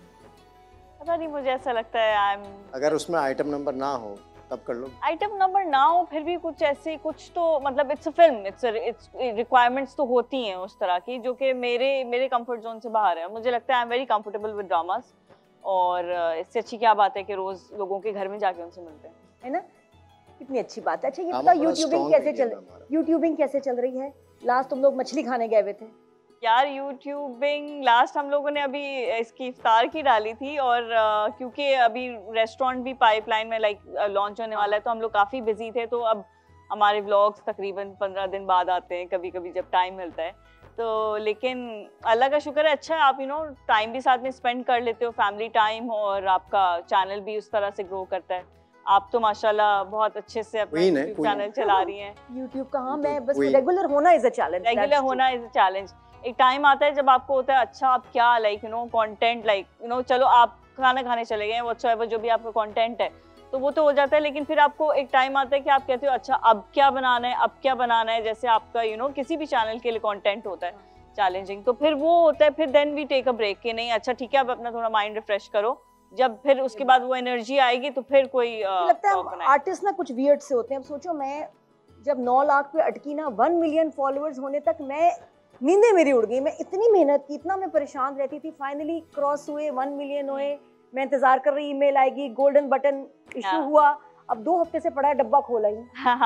पता नहीं, मुझे ऐसा लगता है आई एम अगर उसमें आइटम नंबर ना हो तब कर लो। आइटम नंबर ना हो फिर भी कुछ ऐसे कुछ तो मतलब it's a film, it's requirements तो होती हैं उस तरह की जो कि मेरे कंफर्ट जोन से बाहर है। मुझे लगता है I am very comfortable with dramas, और इससे अच्छी क्या बात है कि रोज लोगों के घर में जाके उनसे मिलते हैं, है ना? कितनी अच्छी बात है। अच्छा ये ड्रामा बताओ, बड़ा यूट्यूबिंग strong कैसे medium चल है हमारा। यूट्यूबिंग कैसे चल रही है? लास्ट तुम लोग मछली खाने गए हुए थे। यार यूट्यूबिंग लास्ट हम लोगों ने अभी इसकी इफ्तार की डाली थी, और क्योंकि अभी रेस्टोरेंट भी पाइपलाइन में लाइक लॉन्च होने वाला है, तो हम लोग काफ़ी बिजी थे, तो अब हमारे व्लॉग्स तकरीबन 15 दिन बाद आते हैं कभी कभी जब टाइम मिलता है। तो लेकिन अल्लाह का शुक्र है, अच्छा है आप टाइम भी साथ में स्पेंड कर लेते हो, फैमिली टाइम, और आपका चैनल भी उस तरह से ग्रो करता है। आप तो माशाल्लाह बहुत अच्छे से अपना Queen है, YouTube Queen। चैनल चला रही हैं। यूट्यूब का हाँ, मैं बस कोई- रेगुलर होना इज अ चैलेंज। रेगुलर होना इज अ चैलेंज। एक टाइम आता है जब आपको होता है अच्छा आप क्या कंटेंट चलो आप खाना खाने चले गए, व्हाटसोएवर जो भी आपका कंटेंट है तो वो तो हो जाता है, लेकिन फिर आपको एक टाइम आता है कि आप कहते हो अच्छा अब क्या बनाना है, अब क्या बनाना है, जैसे आपका किसी भी चैनल के लिए कंटेंट होता है चैलेंजिंग, तो फिर वो होता है, फिर then we take a break कि नहीं अच्छा ठीक है अब अपना थोड़ा माइंड रिफ्रेश करो, जब फिर उसके बाद वो एनर्जी आएगी तो फिर कोई मुझे लगता है आर्टिस्ट ना कुछ वियर्ड से होते हैं। अब सोचो, मैं जब 9 लाख पे अटकी ना, 1 मिलियन फॉलोअर्स होने तक मैं नींदें मेरी उड़ गई। मैं इतनी मेहनत की, इतना मैं परेशान रहती थी, फाइनली क्रॉस हुए, 1 मिलियन हुए। मैं इंतजार कर रही ईमेल आएगी, गोल्डन बटन इशू हुआ, अब 2 हफ्ते से पड़ा है, डब्बा खोला ही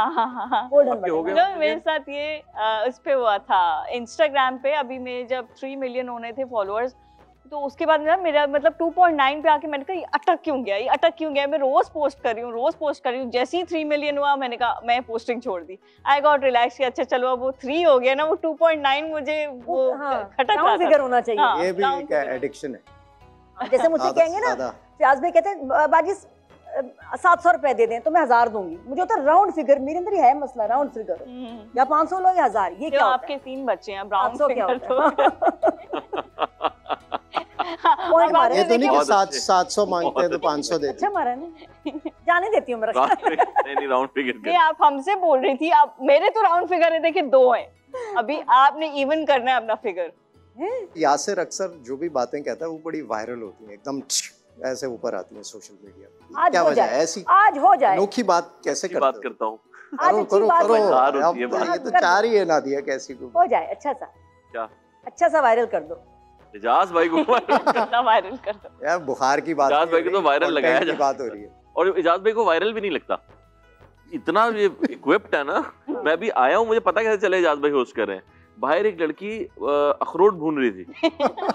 गोल्डन हो बटन। गया। मेरे साथ ये उस पे हुआ था इंस्टाग्राम पे, अभी मेरे जब 3 मिलियन होने थे फॉलोअर्स, तो उसके बाद ना मेरा मतलब 2.9 पे आके मैंने कहा ये अटक क्यों गया, मैं रोज पोस्ट कर रही हूँ, जैसे ही 3 मिलियन हुआ मैंने कहा मैं पोस्टिंग छोड़ दी। आई गॉट रिलैक्स कि अच्छा चलो अब वो 3 हो गया ना, वो 2.9 मुझे वो खटक रहा था। फिगर होना चाहिए। हाँ, ये भी round एक figure। एडिक्शन है। जैसे मुझसे कहेंगे ना, फ्याज भाई कहते हैं बाजी 700 रुपए दे दें तो मैं 1000 दूंगी, मुझे होता है राउंड फिगर, मेरे अंदर ही है मसला, राउंड फिगर, या 500 लो या 1000, ये क्या आपके होता 3 बच्चे हैं, ब्राउन 700 क्या फिगर होता ये तो नहीं कि बहुत 700 मांगते हैं तो 500 देते अच्छा मारा ने जाने देती हूँ मेरा। नहीं राउंड फिगर ये आप हमसे बोल रही थी, आप मेरे तो राउंड फिगर है, देखिए 2 हैं, अभी आपने इवन करना है अपना फिगर। हैं। यासिर अक्सर जो भी बातें कहता है वो बड़ी वायरल होती हैं, एकदम ऐसे ऊपर आती हैं सोशल मीडिया। आज क्या हो वजह है जाए, ऐसी आज हो जाए, अनोखी बात कैसे की बात करते हो? करता हूँ। आज करो अच्छी करो बात करो, मजेदार अब होती है तो बात। ये तो चाह रही है नादिया कैसी को। हो जाए, अच्छा सा क्या? अच्छा सा वायरल कर दो। एजाज भाई को कितना वायरल कर दो यार बुखार की बात एजाज भाई को तो वायरल लगाया की जा बात हो रही है। और एजाज भाई को वायरल भी नहीं लगता, इतना ये इक्विप्ड है ना। मैं भी आया हूँ, मुझे पता कैसे चले एजाज भाई होस्ट कर रहे हैं। बाहर एक लड़की अखरोट भून रही थी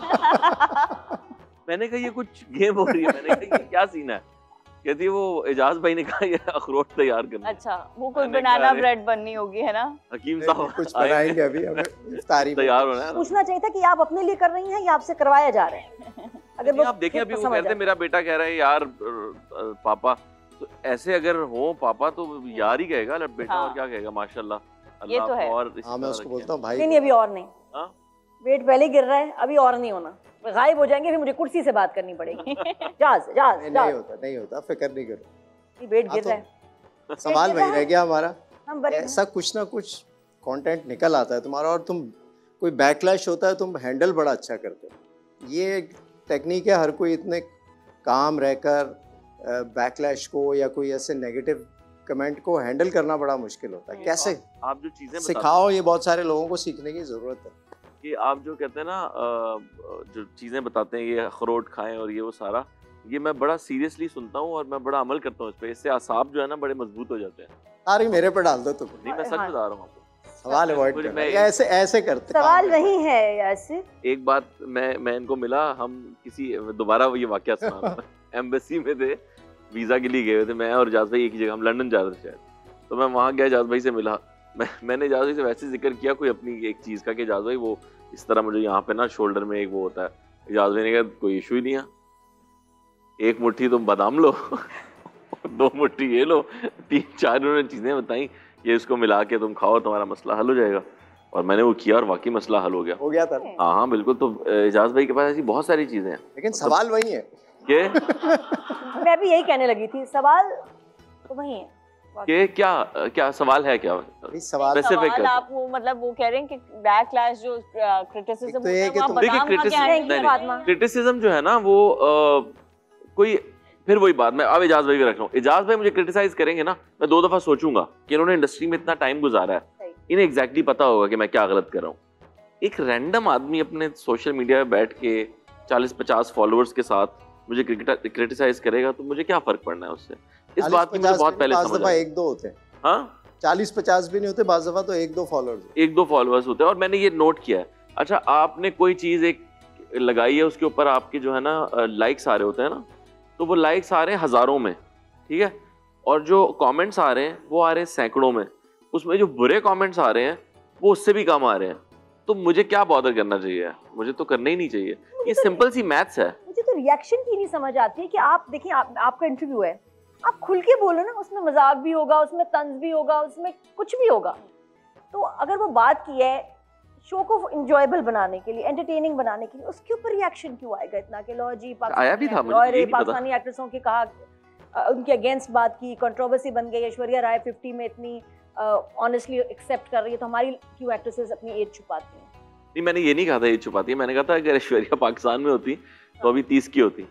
मैंने कहा ये कुछ गेम हो रही है, मैंने कहा ये क्या सीन है, कहती है वो एजाज भाई ने कहा ये अखरोट तैयार करना। अच्छा, वो कोई मैंने बनाना कहा, ब्रेड बननी होगी, है ना? हकीम साहब कुछ आए हैं, बनाएंगे अभी हमें इफ्तारी में। तैयार होना है ना। पूछना चाहिए था कि आप अपने लिए कर रही हैं या आपसे करवाया जा रहा है। अगर नहीं, आप देखें अभी वो कहते हैं मेरा बेटा कह रहा है यार पापा, तो ऐसे अगर हो पापा तो यार ही कहेगा बेटा, हाँ। और क्या कहेगा, माशाल्लाह ये अल्लाह तो है। आपको और इसी हाँ मैं तरह उसको रखे। बोलता हूँ भाई नहीं अभी और नहीं, हाँ? वेट पहले गिर रहा है, अभी और नहीं होना, गायब हो जाएंगे, फिर मुझे कुर्सी से बात करनी पड़ेगी। जाज जाज नहीं जाज, नहीं होता फिक्र नहीं करो। वेट हाँ, गिर तो रहा है, सवाल वही रह गया हमारा, हम बड़े ऐसा कुछ ना कुछ कंटेंट निकल आता है तुम्हारा, और तुम कोई बैकलैश होता है तुम हैंडल बड़ा अच्छा करते हो। ये एक टेक्निक है, हर कोई इतने काम रहकर बैकलैश को या कोई ऐसे नेगेटिव कमेंट को हैंडल करना बड़ा मुश्किल होता है। कैसे आप जो चीजें बताते सिखाओ, ये बहुत सारे लोगों को सीखने की जरूरत है। कि आप जो कहते हैं ना जो चीजें बताते हैं ये अखरोट खाएं और ये वो सारा, ये मैं बड़ा सीरियसली सुनता हूँ और मैं बड़ा अमल करता हूँ इस पे। इससे आसाब जो है ना बड़े मजबूत हो जाते हैं। सारी मेरे पे डाल दो तुम। नहीं मैं सच हाँ। बता रहा हूँ आपको। सवाल अवॉइड मुझे- करना मैं- ऐसे ऐसे करते सवाल काम नहीं है ऐसे। एक बात, मैं इनको मिला, हम किसी दोबारा ये वाकया सुना रहा हूं। एम्बेसी में थे, वीजा के लिए गए हुए थे, मैं और जाज भाई एक ही जगह, हम लंदन जा रहे थे शायद। तो मैं वहां गया, जाज भाई से मिला, मैंने जाज भाई से वैसे जिक्र किया कोई अपनी एक चीज का कि जाज भाई वो इस तरह मुझे यहाँ पे ना शोल्डर में एक वो होता है। जाज भाई ने कहा कोई इशू ही नहीं है, एक मुट्ठी तुम बादाम लो 2 मुट्ठी ये लो, 3-4 उन्होंने चीजें बताई, ये इसको मिला के तुम खाओ, तुम्हारा मसला हल हो जाएगा। और मैंने वो किया और वाकई मसला हल हो गया। हो गया था। हाँ हाँ बिल्कुल। तो एजाज भाई के पास ऐसी बहुत सारी चीजें हैं, लेकिन सवाल वही है कि मैं भी यही कहने लगी थी, सवाल तो वही है क्या सवाल है, क्या सवाल Specific सवाल है। आप वो मतलब वो कह रहे हैं कि बैकलैश जो क्रिटिसिज्म एक तो ये कि तुम- देखिए क्रिटिसिज्म जो है ना वो कोई फिर वही बात, मैं अब एजाज भाई भी रख रहा हूँ। एजाज भाई मुझे क्रिटिसाइज करेंगे ना, मैं 2 दफा सोचूंगा कि इन्होंने इंडस्ट्री में इतना टाइम गुजारा है, इन्हें एग्जैक्टली पता होगा कि मैं क्या गलत कर रहा हूँ। एक रैंडम आदमी अपने सोशल मीडिया पे बैठ के 40-50 फॉलोअर्स के साथ मुझे क्रिटिसाइज करेगा तो मुझे क्या फर्क पड़ना है उससे। इस बात की मुझे बहुत पहले समझ आई। 1-2 होते हैं। हाँ 40-50 भी नहीं होते, बाज़ दफा तो 1-2 फॉलोअर्स। 1-2 फॉलोअर्स होते हैं। और मैंने ये नोट किया है, अच्छा आपने कोई चीज एक लगाई है, उसके ऊपर आपके जो है ना लाइक्स आ रहे होते हैं ना, तो वो लाइक्स आ रहे हैं हजारों में, ठीक है, और जो कमेंट्स आ रहे हैं वो आ रहे हैं सैकड़ों में। उसमें जो बुरे कमेंट्स आ रहे हैं वो उससे भी कम आ रहे हैं। तो मुझे क्या बॉदर करना चाहिए, मुझे तो करना ही नहीं चाहिए। ये सिंपल सी मैथ्स है। मुझे तो रिएक्शन की नहीं समझ आती है कि आप देखिए, आपका इंटरव्यू है, आप खुल के बोलो ना, उसमें मजाक भी होगा, उसमें तंज भी होगा, उसमें कुछ भी होगा। तो अगर वो बात की है शो को इंजॉयबल बनाने के लिए, एंटरटेनिंग बनाने के लिए, उसके ऊपर रिएक्शन क्यों आएगा इतना कि लो जी आया भी था, मुझे ये नहीं पता। पाकिस्तानी एक्ट्रेसों की कहा, उनके अगेंस्ट बात की, कंट्रोवर्सी बन गई, ऐश्वर्या राय 50 में इतनी ऑनेस्टली एक्सेप्ट कर रही है, तो हमारी क्यों एक्ट्रेसेस अपनी एज छुपाती हैं? नहीं मैंने ये नहीं कहा था ये छुपाती है, मैंने कहा था अगर ऐश्वर्या पाकिस्तान में होती तो अभी 30 की होती।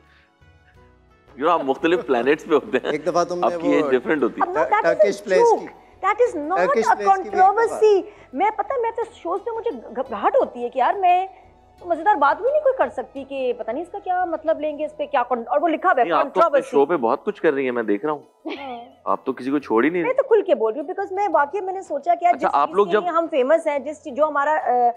यू नो आप मुख्तलिफ प्लैनेट्स पे होते हैं, एक दफा तुमने आपकी एज डिफरेंट होती है। टर्किश प्लेस की, That is not Turkish a place की भी एक controversy। मैं पता है, मैं तो शोज पे मुझे घबराहट होती है कि यार मैं मजेदार बात भी नहीं कोई कर सकती कि पता नहीं इसका क्या मतलब लेंगे, इस पे क्या और वो लिखा हुआ है आप तो अपने शो पे बहुत कुछ कर रही हैं, मैं देख रहा हूँ। आप तो किसी को छोड़ ही नहीं मैं तो खुल के बोल रही हूँ, बिकॉज मैं वाकई मैंने सोचा कि यार अच्छा, जिस आप चीज लोग के जब- लिए हम फेमस हैं, जिस जो हमारा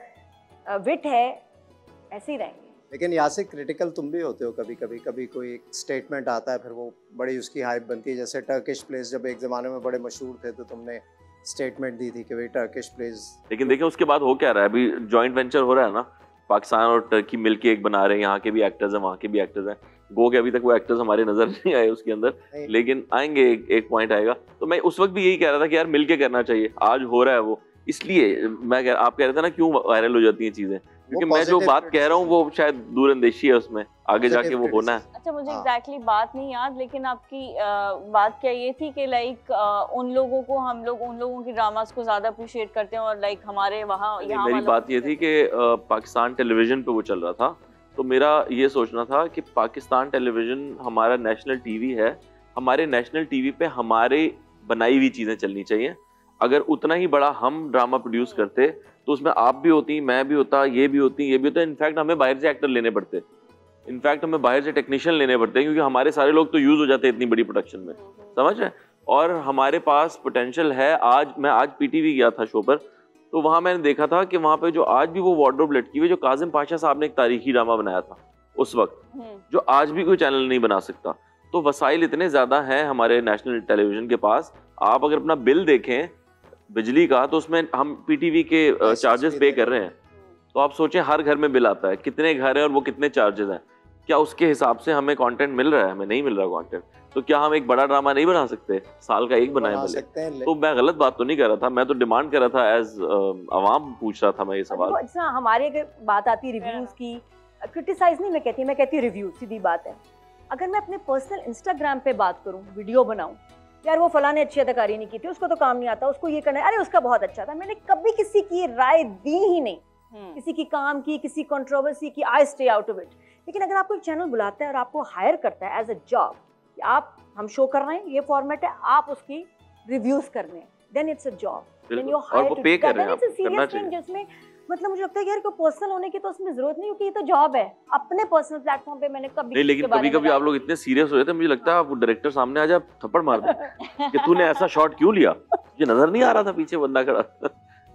विट है, ऐसे ही रहेंगे। लेकिन यहाँ से क्रिटिकल तुम भी होते हो कभी कभी। कभी कोई एक स्टेटमेंट आता है, फिर वो बड़ी उसकी हाइप बनती है। जैसे टर्किश प्लेस जब एक ज़माने में बड़े मशहूर थे, तो तुमने स्टेटमेंट दी थी कि भाई टर्किश प्लेस। लेकिन देखिए उसके बाद हो क्या रहा है, अभी जॉइंट वेंचर हो रहा है ना, पाकिस्तान और टर्की मिलके एक बना रहे हैं, यहाँ के भी एक्टर्स हैं, वहाँ के भी एक्टर्स हैं। गो के अभी तक वो एक्टर्स हमारे नजर नहीं आए उसके अंदर, लेकिन आएंगे, एक पॉइंट आएगा। तो मैं उस वक्त भी यही कह रहा था कि यार मिलके करना चाहिए, आज हो रहा है वो। इसलिए आप कह रहे थे ना क्यों वायरल हो जाती हैं चीजें, क्योंकि मैं जो बात कह रहा हूँ वो शायद दूरअंदेशी है, उसमें आगे जाके वो होना है। अच्छा मुझे हाँ। एग्जैक्टली बात नहीं याद, लेकिन आपकी बात क्या ये थी कि लाइक उन लोगों को, हम लोग उन लोगों की ड्रामास को ज्यादा अप्रिशिएट करते हैं और लाइक हमारे वहाँ यहाँ मेरी बात ये थी कि पाकिस्तान टेलीविजन पे वो चल रहा था, तो मेरा ये सोचना था कि पाकिस्तान टेलीविजन हमारा नेशनल टीवी है, हमारे नेशनल टीवी पे हमारे बनाई हुई चीजें चलनी चाहिए। अगर उतना ही बड़ा हम ड्रामा प्रोड्यूस करते तो उसमें आप भी होती, मैं भी होता, ये भी होती, ये भी होता। इनफैक्ट हमें बाहर से एक्टर लेने पड़ते, इनफैक्ट हमें बाहर से टेक्नीशियन लेने पड़ते हैं, क्योंकि हमारे सारे लोग तो यूज हो जाते हैं इतनी बड़ी प्रोडक्शन में, समझ रहे हैं। और हमारे पास पोटेंशियल है। मैं पीटीवी गया था शो पर, तो वहाँ मैंने देखा था कि वहाँ पे जो आज भी वो वार्डरोब लटकी हुई, जो काजिम पाशा साहब ने एक तारीखी ड्रामा बनाया था उस वक्त, जो आज भी कोई चैनल नहीं बना सकता। तो वसाइल इतने ज्यादा हैं हमारे नेशनल टेलीविजन के पास। आप अगर अपना बिल देखें बिजली का, तो उसमें हम पीटीवी के चार्जेस पे कर रहे हैं। तो आप सोचें हर घर में बिल आता है, कितने घर हैं और वो कितने चार्जेस हैं, क्या उसके हिसाब से हमें कंटेंट मिल रहा है? हमें नहीं मिल रहा कंटेंट। तो क्या हम एक बड़ा ड्रामा नहीं बना सकते? साल का एक बनाए भले। तो मैं गलत बात तो नहीं कर रहा था, मैं तो डिमांड कर रहा था, एज अवाम पूछ रहा था मैं ये सवाल। अच्छा हमारी अगर बात आती है रिव्यूज की, क्रिटिसाइज नहीं मैं कहती रिव्यू, सीधी बात है। अगर मैं अपने पर्सनल इंस्टाग्राम पे बात करूं, वीडियो बनाऊं, यार वो फलाने अच्छी अदाकारी नहीं की थी, उसको तो काम नहीं आता, उसको ये करना है, अरे उसका बहुत अच्छा था, मैंने कभी किसी की राय दी ही नहीं, किसी की काम की, किसी कंट्रोवर्सी की, I stay out of it. लेकिन अगर आपको एक चैनल बुलाता है और आपको हायर करता है एज अ जॉब, आप हम शो कर रहे हैं, ये फॉर्मेट है, आप उसकी रिव्यूज कर रहे हैं, then it's a job, then you और वो पे कर रहे हैं, करना चाहिए। जिसमें मतलब मुझे लगता है यार कोई पर्सनल होने की तो उसमें जरूरत नहीं, क्योंकि ये तो जॉब है। अपने पर्सनल प्लेटफॉर्म पे मैंने कभी नहीं, लेकिन कभी कभी आप लोग इतने सीरियस हो जाते हैं, मुझे लगता है आप डायरेक्टर सामने आ जाए थप्पड़ मार दे कि तूने ऐसा शॉट क्यों लिया, ये नजर नहीं आ रहा था पीछे बंदा खड़ा।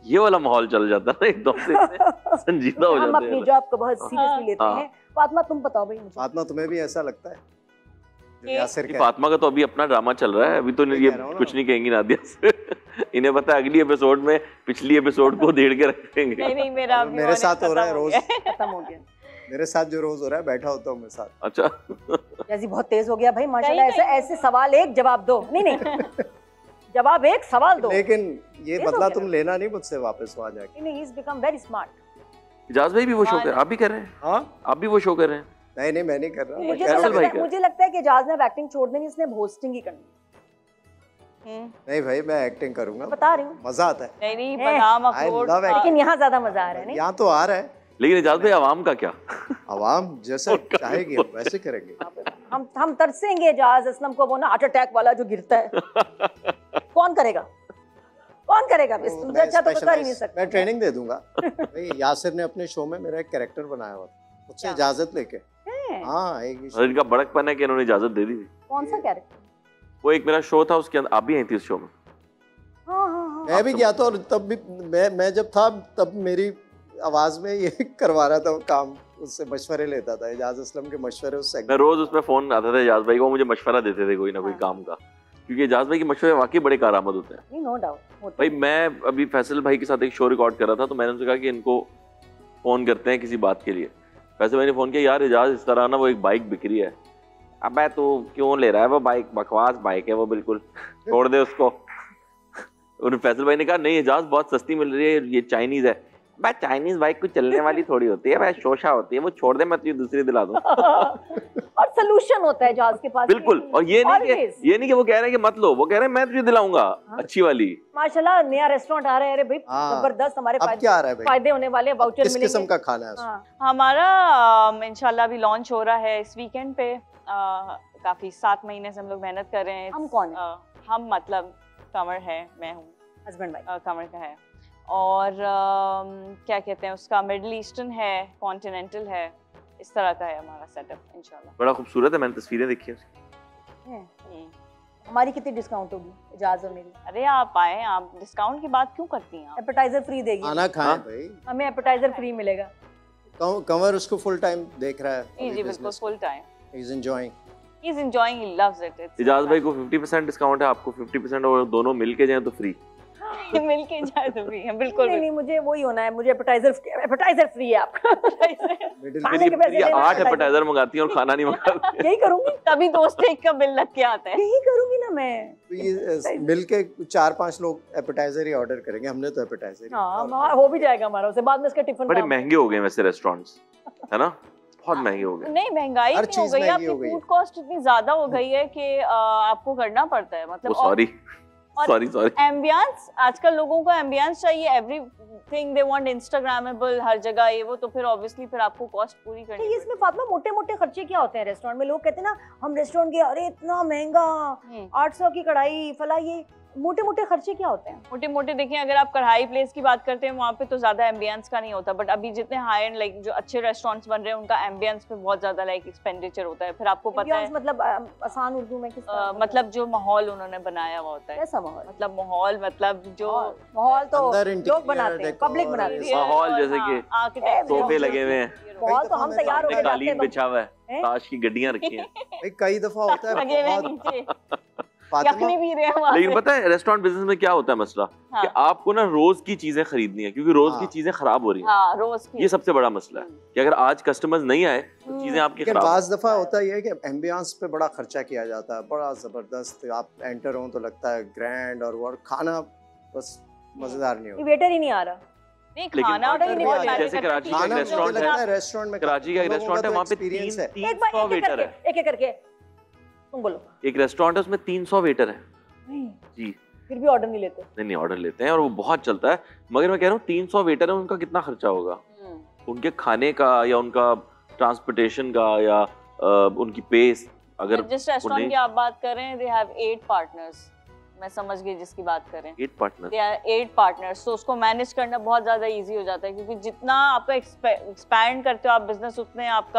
ये वाला माहौल चल जाता है एकदम से, संजीदा हो हम जाते अपनी हैं। जॉब को बहुत सीरियसली लेते हाँ। हैं। फातिमा तुम बताओ भाई मुझे। फातिमा तुम्हें भी ऐसा लगता है जो ये- यासिर कह फातिमा का तो अभी अपना ड्रामा चल रहा है, अभी तो मैं ये कह रहा हूँ ना। कुछ नहीं कहेंगी नादिया से। इन्हें पता है अगली एपिसोड में पिछली एपिसोड को देड़ के रखेंगे। नहीं नहीं, मेरा और अभी मेरे honest साथ हो रहा है खत्म रोज। गया। खत्म हो गया। मेरे साथ जो रोज हो रहा है, बैठा होता हूँ मेरे साथ। अच्छा जैसी बहुत तेज हो गया भाई माशाल्लाह। नहीं, ऐसे ऐसे सवाल एक जवाब दो। नहीं नहीं जवाब एक सवाल दो। लेकिन ये तेज हो बदला गया तुम ना। लेना नहीं मुझसे वापस वहाँ जाके। नहीं, he is become very smart. Ijaz भाई भी वो शो हाँ, कर रहे हैं, आप भी कर रहे हैं, हाँ आप भी वो शो कर रहे हैं। नहीं नहीं, मैं नहीं कर रहा। मुझे मैं तो कह रहा हूँ, फैसल भाई लगता का। है, मुझे लगता है कि इजाज ने अब एक्टिंग छोड़ देनी, इसने होस्टिंग ही करनी। नहीं भाई, मैं एक्टिंग करूंगा, बता रही हूँ। मजा आता है। नहीं नहीं, है। बादाम I अखरोट love का- acting. लेकिन यहाँ ज्यादा मजा आ रहा है नहीं? यहाँ तो आ रहा है, लेकिन इजाज भाई आवाम का क्या? आवाम जैसा चाहेगी हम वैसे करेंगे। हम तरसेंगे इजाज असलम को, वो ना हार्ट अटैक वाला जो गिरता है। कौन करेगा? कौन करेगा? इस तो तुमसे अच्छा तो कोई कर ही नहीं सकता। मैं ट्रेनिंग दे दूंगा भाई। यासिर ने अपने शो में मेरा एक कैरेक्टर बनाया हुआ था, मुझसे क्या? इजाजत लेके। हैं? हाँ एक और इनका बड़कपन है कि इन्होंने इजाजत दे दी थी। कौन सा कैरेक्टर? वो एक मेरा शो था, उसके अंदर आप भी आई थी उस शो में। हाँ हाँ हाँ। मैं भी गया था, और तब भी मैं जब था तब मेरी आवाज में ये करवा रहा था वो काम, उससे मशवरे लेता था। इजाज असलम के मशवरे उससे। मैं रोज उसमें फोन आता था इजाज भाई को, वो मुझे मशवरा देते थे कोई ना कोई हाँ। काम का, क्योंकि इजाज भाई के मशवरे वाकई बड़े कारआमद होते हैं। नहीं, नो डाउट। भाई मैं अभी फैसल भाई के साथ एक शो रिकॉर्ड कर रहा था, तो मैंने उनसे कहा कि इनको फोन करते हैं किसी बात के लिए। फैसल भाई ने फोन किया, यार इजाज इस तरह ना वो एक बाइक बिक रही है। अबे तू क्यों ले रहा है वो बाइक, बकवास बाइक है वो, बिल्कुल छोड़ दे उसको। और फैसल भाई ने कहा नहीं इजाज बहुत सस्ती मिल रही है, ये चाइनीज है। भाई चाइनीज बाइक कुछ चलने वाली थोड़ी होती है, भाई शोशा होती है, वो छोड़ दे, मैं तुझे दूसरी दिला दूं। और सलूशन होता है इजाज के पास। बिल्कुल। और ये नहीं Always. कि वो कह रहे हैं कि मत लो, वो कह रहे हैं मैं तुझे दिलाऊंगा अच्छी वाली। माशाल्लाह नया रेस्टोरेंट आ रहा है। अरे भाई हाँ। जबरदस्त, हमारे अब क्या आ रहा है भाई? फायदे होने वाले, वाउचर किस मिलेंगे। किस्म का खाना है उसमें? हाँ। हमारा इंशाल्लाह अभी लॉन्च हो रहा है इस वीकेंड पे। काफी 7 महीने से हम लोग मेहनत कर रहे हैं। हम कौन है? हम मतलब कमर है, मैं हूँ, हस्बैंड भाई। कमर का है। और क्या कहते हैं उसका, मिडल ईस्टर्न है, कॉन्टिनेंटल है, इस तरह का है हमारा सेटअप इंशाल्लाह। बड़ा खूबसूरत है, मैंने तस्वीरें देखी है उसकी। हैं। हमारी कितनी डिस्काउंट होगी इजाज और मेरी? अरे आप आए, आप डिस्काउंट की बात क्यों करती हैं आप? एपेटाइजर फ्री देगी। खाना खाएं हाँ? भाई। हमें एपेटाइजर फ्री मिलेगा। कंवर उसको फुल टाइम देख रहा है। जी जी बिल्कुल, full time. He is enjoying. He is enjoying, he loves it. Ijaz भाई को 50% डिस्काउंट है, आपको 50%, और दोनों मिलके जाएं तो फ्री। मिलके जाए तो फ्री है, बिल्कुल। नहीं नहीं, मुझे वही होना है, मुझे एपेटाइजर फ्री है आपका। मिडिल खाने के पैसे ये देना 8 appetizer। एपेटाइजर मंगाती हैं और खाना नहीं मंगाती। यही करूंगी, तभी दोस्त एक का बिल लग के आता है। यही करूंगी ना मैं। तो ये मिल के 4-5 लोग एपेटाइजर ही ऑर्डर करेंगे। हमने तो एपेटाइजर ही हाँ, और- हो भी जाएगा हमारा, उसके बाद में इसका टिफिन बड़े काम। महंगे हो गए वैसे रेस्टोरेंट्स, है ना, बहुत महंगे हो गए। नहीं महंगाई हर इतनी हो चीज़ गई है, महंगी आपकी हो गई फूड कॉस्ट इतनी ज्यादा हो गई है कि आपको करना पड़ता है, मतलब। वो सॉरी एम्बियंस, आजकल लोगों को एम्बियंस चाहिए, एवरीथिंग दे वांट इंस्टाग्रामेबल, हर जगह ये वो, तो फिर ऑब्वियसली फिर आपको कॉस्ट पूरी करनी तो ये इसमें फातिमा मोटे मोटे खर्चे क्या होते हैं रेस्टोरेंट में? लोग कहते हैं ना हम रेस्टोरेंट गए, अरे इतना महंगा, पड़ेगी। 800 की कढ़ाई फला, ये मोटे मोटे खर्चे क्या होते हैं? मोटे मोटे देखिए, अगर आप कढ़ाई प्लेस की बात करते हैं वहाँ पे तो ज्यादा एम्बियंस का नहीं होता, बट अभी जितने हाई एंड लाइक जो अच्छे रेस्टोरेंट्स बन रहे हैं उनका एम्बियंस पे बहुत ज्यादा लाइक एक्सपेंडिचर होता है। फिर आपको पता है Ambience मतलब आसान उर्दू में किस तरह होता है? मतलब जो माहौल उन्होंने बनाया हुआ होता है, कैसा माहौल? मतलब माहौल, मतलब जो माहौल तो अंदर लोग interior बनाते हैं, decor पब्लिक बनाते ये हैं। माहौल जैसे कि आर्किटेक्ट सोफे लगे हुए हैं, माहौल तो हम तैयार हो सामने गए कालीन बिछा हुआ है, हैं? ताश की गड्डियां रखी हैं। भाई कई दफा होता है लगे हुए बहुत। नीचे फातिमा यखनी भी रहे हैं वहाँ लेकिन से। पता है रेस्टोरेंट बिजनेस में क्या होता है मसला, हाँ। कि आपको ना रोज की चीजें खरीदनी है, क्योंकि रोज की हाँ। चीजें खराब हो रही हैं। हाँ, रोज की। ये सबसे बड़ा मसला है कि अगर आज कस्टमर्स नहीं आए तो चीजें आपकी लेकिन खराब बाज दफा होता है कि एम्बियंस पे बड़ा खर्चा किया जाता है, बड़ा जबरदस्त। आप एंटर हो तो लगता है ग्रैंड, और खाना बस मजेदार नहीं होता। वेटर ही नहीं आ रहा। नहीं, लेकिन खाना order ऑर्डर भी नहीं आ जाए। जैसे कराची का खाना मुझे रेस्टोरेंट लगता है, है रेस्टोरेंट में कराची का एक लोगों रेस्टोरेंट है, तो वहाँ पे experience है। एक बार 300 एक वेटर है। एक करके तुम बोलो। एक रेस्टोरेंट है उसमें 300 वेटर है नहीं, जी। फिर भी ऑर्डर नहीं लेते। नहीं ऑर्डर लेते हैं और वो बहुत चलता है, मगर मैं कह रहा हूँ 300 वेटर है, उनका कितना खर्चा होगा, उनके खाने का या उनका ट्रांसपोर्टेशन का या उनकी पेस। अगर जिस रेस्टोरेंट की आप बात कर रहे हैं, दे हैव 8 पार्टनर्स। मैं समझ गई जिसकी बात कर रहे हैं। 8 पार्टनर, दे आर 8 पार्टनर्स, तो उसको मैनेज करना बहुत ज्यादा इजी हो जाता है, क्योंकि जितना आप एक्सपैंड करते हो आप बिजनेस, उतने आपका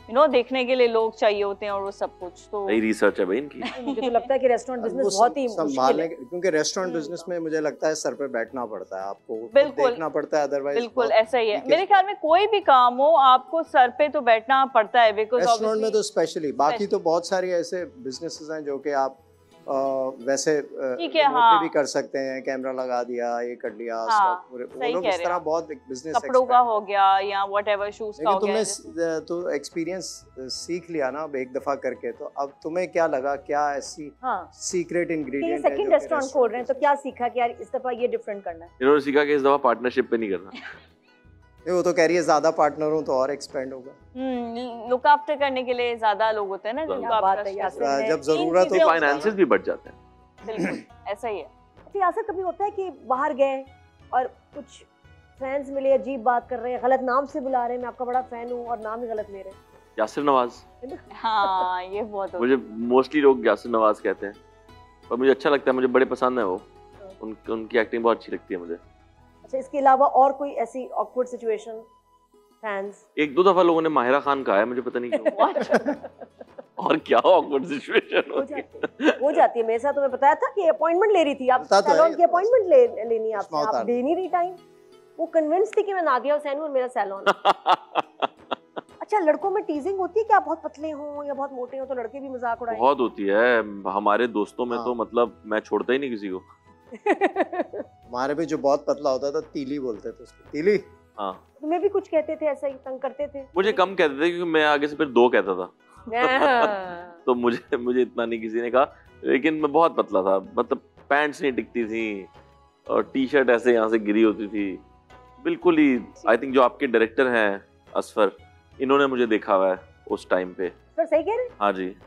देखने के लिए लोग चाहिए होते हैं और वो सब कुछ। तो नई रिसर्च है भाई इनकी। मुझे तो लगता है कि रेस्टोरेंट बिजनेस बहुत ही मुश्किल है, क्योंकि रेस्टोरेंट बिजनेस में मुझे लगता है सर पे बैठना पड़ता है, आपको बिल्कुल देखना पड़ता है, अदरवाइज बिल्कुल ऐसा ही है। मेरे ख्याल में कोई भी काम हो आपको सर पे तो बैठना पड़ता है, बिकॉज रेस्टोरेंट में तो स्पेशली। बाकी तो बहुत सारे ऐसे बिजनेसेस हैं जो कि आप वैसे ठीक है, हाँ, भी कर सकते हैं, कैमरा लगा दिया, ये कर लिया, हाँ, पूरे सही लोग कह इस रहे तरह हैं। बहुत बिजनेस कपड़ों का हो गया या व्हाटएवर, शूज का हो गया। तुमने तो एक्सपीरियंस सीख लिया ना अब एक दफा करके, तो अब तुम्हें क्या लगा, क्या ऐसी सीक्रेट इंग्रेडिएंट है? सेकंड रेस्टोरेंट खोल रहे हैं तो क्या सीखा कि यार इस दफा ये डिफरेंट करना है? इन्होंने सीखा कि इस दफा पार्टनरशिप पे नहीं करना। वो तो कह रही है ज्यादा पार्टनर हो तो और एक्सपेंड होगा। लुक आफ्टर करने के लिए ज्यादा लोग होते हैं ना, जिनको आप जब जरूरत हो फाइनेंसेस भी बढ़ जाते हैं। बिल्कुल ऐसा ही है। अच्छा, ऐसा कभी होता है कि बाहर गए और कुछ फ्रेंड्स मिले, अजीब बात कर रहे हैं, गलत नाम से बुला रहे हैं, मैं आपका बड़ा फैन हूँ और नाम ही गलत ले रहे हैं? यासिर नवाज। हाँ, ये बहुत मुझे मोस्टली लोग यासिर नवाज कहते हैं, पर मुझे अच्छा लगता है, मुझे बड़े पसंद है वो। उनकी एक्टिंग बहुत अच्छी लगती है मुझे। अच्छा, इसके अलावा और कोई ऐसी ऑकवर्ड सिचुएशन फैंस? एक दो दफा लोगों ने माहिरा खान कहा है, मुझे पता नहीं क्यों। और क्या ऑकवर्ड सिचुएशन हो जाती है। मेरे साथ तुम्हें बताया था कि अपॉइंटमेंट ले रही थी आप, सैलून की अपॉइंटमेंट लेनी है आपसे, आप दे नहीं रही टाइम। वो कन्विंस थी कि मैं नादिया हुसैन हूं और मेरा सैलून। अच्छा, लड़कों में टीजिंग होती है कि आप बहुत पतले हो या बहुत मोटे हो तो लड़के भी मजाक उड़ाएं? बहुत होती है हमारे दोस्तों में। तो मतलब मैं छोड़ता ही नहीं किसी को। हमारे भी जो बहुत पतला होता था तीली बोलते थे उसको, तीली। हाँ, तुम्हें भी कुछ कहते थे ऐसा ही, तंग करते थे? मुझे कम कहते थे क्योंकि मैं आगे से फिर 2 कहता था। तो मुझे इतना नहीं किसी ने कहा, लेकिन मैं बहुत पतला था, मतलब पैंट्स नहीं टिकती थी और टी-शर्ट ऐसे यहाँ से गिरी होती थी बिल्कुल ही। आई थिंक जो आपके डायरेक्टर हैं असफर, इन्होंने मुझे देखा हुआ है उस टाइम पे। सही कह रहे हैं? हाँ जी,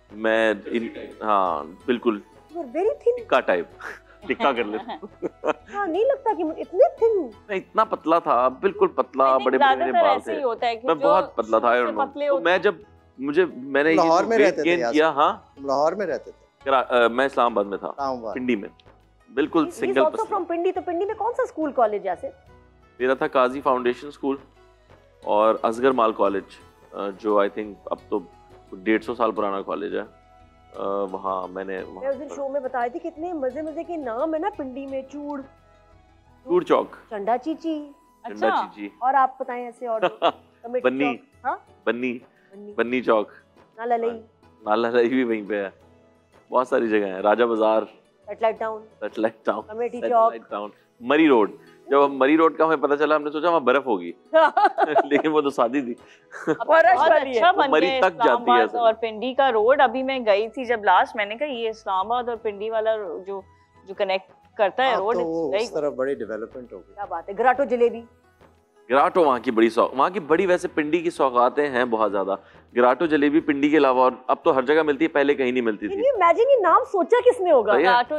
हाँ बिल्कुल very thin tikka type. Tikka कर लेते। हाँ, नहीं लगता कि इतने थिन। मैं इतना पतला था, बिल्कुल पतला, बड़े बड़े बाल थे। मैं बहुत पतला था। तो मैं जब मैंने लाहौर में रहते थे किया। हाँ, लाहौर में रहते थे। मैं इस्लामाबाद में था, पिंडी में, बिल्कुल सिंगल। फ्रॉम पिंडी। तो पिंडी में कौन सा स्कूल कॉलेज है? मेरा था काजी फाउंडेशन स्कूल और असगर माल कॉलेज, जो आई थिंक अब तो 150 साल पुराना कॉलेज है। वहाँ मैं उस दिन शो में बताई थी कितने मजे के नाम है ना पिंडी में। चूड़ चौक, चंडा चीची। चंडा चीची। और आप बताएं ऐसे और? बन्नी, बन्नी चौक, नाला लई भी वहीं पे है। बहुत सारी जगह है, राजा बाजार, सेटेलाइट टाउन, कमेटी चौक, मरी रोड। जब हम मरी रोड का हमें पता चला, हमने सोचा वहाँ बर्फ होगी। लेकिन वो तो शादी थी। बहुत अच्छा बन मरी गया तक जाती है और पिंडी का रोड। अभी मैं गई थी जब लास्ट, मैंने कहा ये इस्लामाबाद और पिंडी वाला जो कनेक्ट करता है रोड, उस तरफ बड़ी डेवलपमेंट हो गई। क्या बात है। गराटो जलेबी, गराटो वहाँ की बड़ी वैसे पिंडी की सौगातें हैं बहुत ज्यादा। गराटो जलेबी पिंडी के अलावा और अब तो हर जगह मिलती है, पहले कहीं नहीं मिलती थी। इमेजिन ये नाम सोचा किसने होगा? गराटो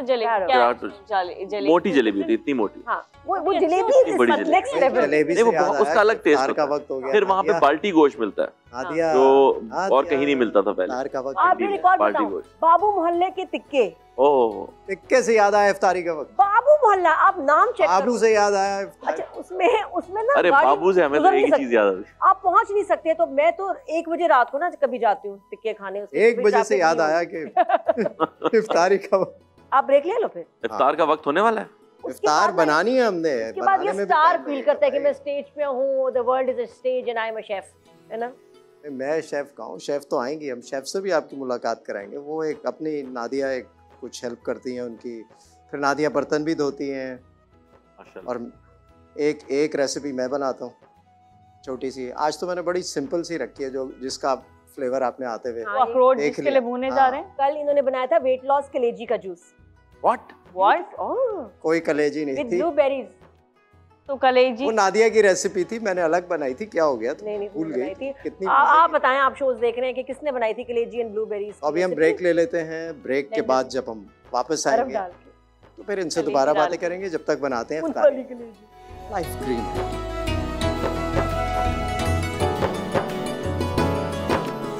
जलेबी, मोटी जलेबी होती, इतनी मोटी। हाँ, वो जलेबी नेक्स्ट लेवल। वो उसका अलग टेस्ट होता है। फिर वहाँ पे बाल्टी गोश्त मिलता है, जो और कहीं नहीं मिलता था पहले। आप भी रिकॉर्ड बताओ, बाबू मोहल्ले के तिक्के। ओह, तिक्के से याद आया इफ्तारी का वक्त। बाबू मोहल्ला, आप नाम चेक करो। बाबू से याद आया। अच्छा, उसमें ना, अरे बाबू से हमें तो एक ही चीज याद आती। आप पहुंच नहीं सकते, तो मैं तो 1 बजे रात को ना कभी जाती हूँ टिक्के खाने। 1 बजे से याद आया कि इफ्तारी का वक्त। आप ब्रेक ले लो, फिर इफ्तार का वक्त होने वाला है। इफ्तार बनानी है हमने। उसके बाद ये स्टार फील करता है कि मैं स्टेज पे हूँ, the world is a stage and I am a chef, है ना? मैं शेफ का हूँ, शेफ तो आएंगी, हम शेफ से भी आपकी मुलाकात कराएंगे। वो एक अपनी नादिया एक कुछ हेल्प करती हैं उनकी, फिर नादिया बर्तन भी धोती हैं। और एक रेसिपी मैं बनाता हूँ छोटी सी। आज तो मैंने बड़ी सिंपल सी रखी है, जो जिसका फ्लेवर आपने आते हुए अखरोट जिसके लिए भुने जा रहे हैं। कल इन्होंने बनाया था वेट लॉस कलेजी का जूस। व्हाट? कोई कलेजी नहीं थी, ब्लूबेरीज। तो कलेजी वो नादिया की रेसिपी थी, मैंने अलग बनाई थी। क्या हो गया? नहीं भूल गई थी। कितनी आप बताएं, आप शोज देख रहे हैं कि किसने बनाई थी कलेजी एंड ब्लूबेरीज। अभी हम ब्रेक ले लेते हैं। ब्रेक के बाद जब हम वापस आएंगे तो फिर इनसे दोबारा बातें करेंगे। जब तक बनाते हैं life green.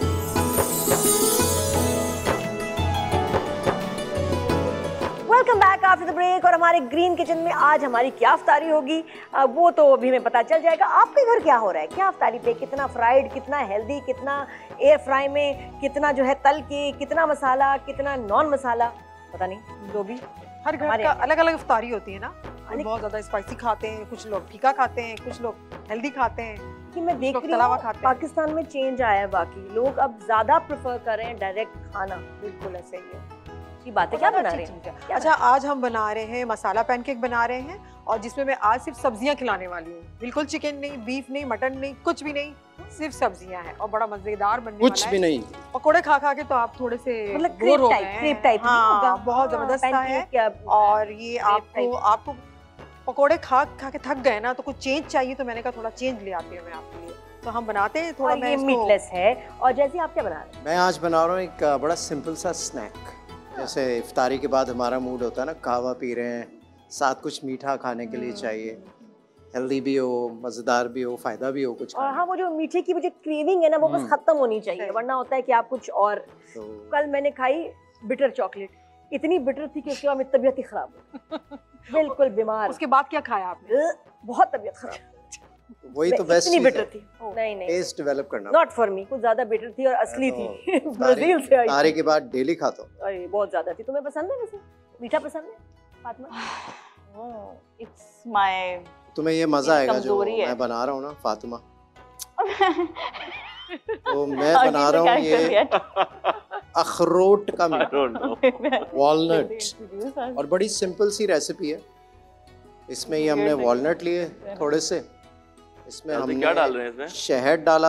Welcome back back after the break और हमारे ग्रीन किचन में आज हमारी क्या अफ्तारी होगी वो तो अभी हमें पता चल जाएगा। आपके घर क्या हो रहा है, क्या अफ्तारी पे, कितना फ्राइड, कितना हेल्दी, कितना एयर फ्राई में, कितना जो है तल के, कितना मसाला, कितना नॉन मसाला, पता नहीं जो भी। हर घर का अलग अलग इफ्तारी होती है ना, बहुत ज्यादा स्पाइसी खाते हैं, कुछ लोग फीका खाते हैं, कुछ लोग हेल्दी खाते हैं। कि मैं देख रही हूँ पाकिस्तान में चेंज आया है, बाकी लोग अब ज्यादा प्रेफर कर रहे हैं डायरेक्ट खाना। बिल्कुल ऐसे ही है, ये बातें क्या बना रहे हैं? अच्छा आज हम बना रहे हैं मसाला पैनकेक बना रहे हैं, और जिसमें मैं आज सिर्फ सब्जियां खिलाने वाली हूँ। बिल्कुल चिकन नहीं, बीफ नहीं, मटन नहीं, कुछ भी नहीं, सिर्फ सब्जियां हैं और बड़ा मजेदार बनने वाला है। कुछ भी नहीं। पकोड़े खा खा के तो आप थोड़े से मतलब बोर हो गए क्रेप टाइप हाँ, बहुत जबरदस्त है। और ये आपको पकोड़े खा खा के थक गए ना, तो कुछ चेंज चाहिए, तो मैंने कहा थोड़ा चेंज ले आती हूँ मैं आपके लिए, तो हम बनाते हैं थोड़ा। ये मीटलेस है। और जैसे आप क्या बना रहे हैं? मैं आज बना रहा हूँ एक बड़ा सिंपल सा स्नैक। जैसे इफ्तारी के बाद हमारा मूड होता है ना, कहवा पी रहे हैं, साथ कुछ मीठा खाने के लिए चाहिए, हेल्दी भी हो, मज़ेदार भी हो, फ़ायदा भी हो कुछ। और हाँ, वो जो मीठे की मुझे क्रेविंग है ना, वो बस खत्म होनी चाहिए, वरना होता है कि आप कुछ और। तो कल मैंने खाई बिटर चॉकलेट, इतनी बिटर थी कि उसके बाद मेरी तबीयत ही खराब हो बिल्कुल बीमार। उसके बाद क्या खाया आपने? बहुत तबीयत खराब। वही तो बेस्ट इतनी चीज़ बिटर है, थी। नहीं नहीं, टेस्ट डेवलप करना। नॉट फॉर मी, कुछ ज्यादा बिटर थी और असली थी। ब्राजील से आई इफ्तारी के बाद डेली खाता हूँ। अरे बहुत ज्यादा थी। तुम्हें पसंद है वैसे मीठा? पसंद है फातिमा? इट्स माय तुम्हें ये मजा आएगा जो कमजोरी है। मैं बना रहा हूँ ना फातिमा। तो मैं बना रहा हूँ ये अखरोट का मीठा, वॉलनट, और बड़ी सिंपल सी रेसिपी है। इसमें ही हमने वॉलनट लिए थोड़े से, इसमें हमने क्या डाल रहे हैं इसमें? शहद डाला।